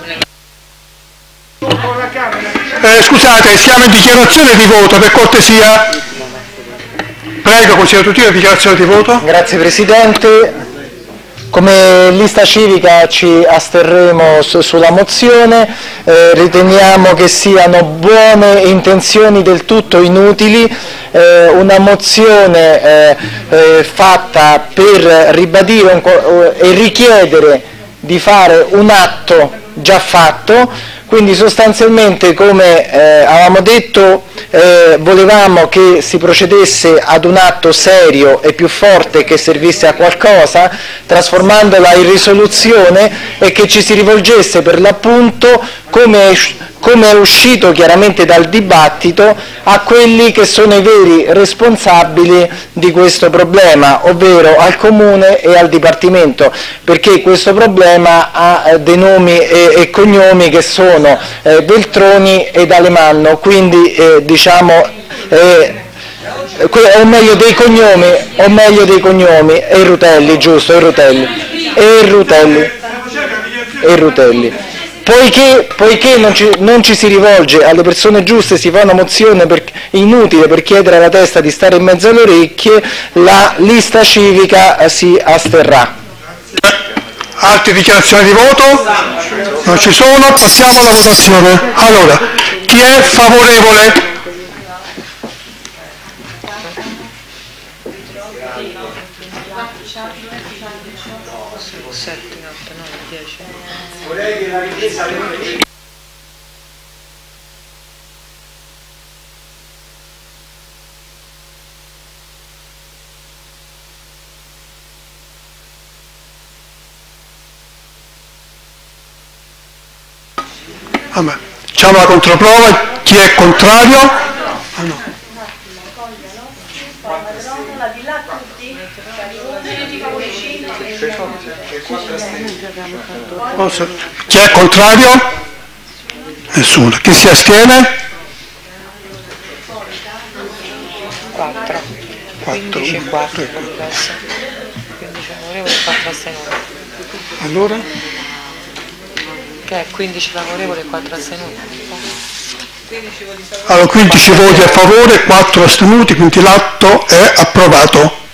Eh, scusate, siamo in dichiarazione di voto, per cortesia. Prego, consigliere Tutino, dichiarazione di voto. Grazie Presidente. Come lista civica ci asterremo su, sulla mozione, eh, riteniamo che siano buone intenzioni del tutto inutili, eh, una mozione eh, eh, fatta per ribadire un, e richiedere di fare un atto già fatto. Quindi sostanzialmente, come eh, avevamo detto, eh, volevamo che si procedesse ad un atto serio e più forte che servisse a qualcosa, trasformandola in risoluzione, e che ci si rivolgesse per l'appunto, come è, come è uscito chiaramente dal dibattito, a quelli che sono i veri responsabili di questo problema, ovvero al Comune e al Dipartimento, perché questo problema ha dei nomi e, e cognomi che sono eh, Veltroni ed Alemanno, quindi eh, diciamo eh, o meglio dei cognomi o meglio dei cognomi e Rutelli, giusto, e Rutelli e Rutelli e Rutelli poiché, poiché non, ci, non ci si rivolge alle persone giuste, si fa una mozione per, inutile per chiedere alla testa di stare in mezzo alle orecchie, la lista civica eh, si asterrà. Altre dichiarazioni di voto? Non ci sono, passiamo alla votazione. Allora, chi è favorevole? Vabbè, facciamo la controprova. Chi è contrario? Ah, no. Chi è contrario? Nessuno. Chi si astiene? quattro. quindici e quattro. quindici favorevoli e quattro astenuti. Allora? Che è quindici favorevoli e quattro astenuti. Allora, quindici voti a favore, quattro astenuti, quindi l'atto è approvato.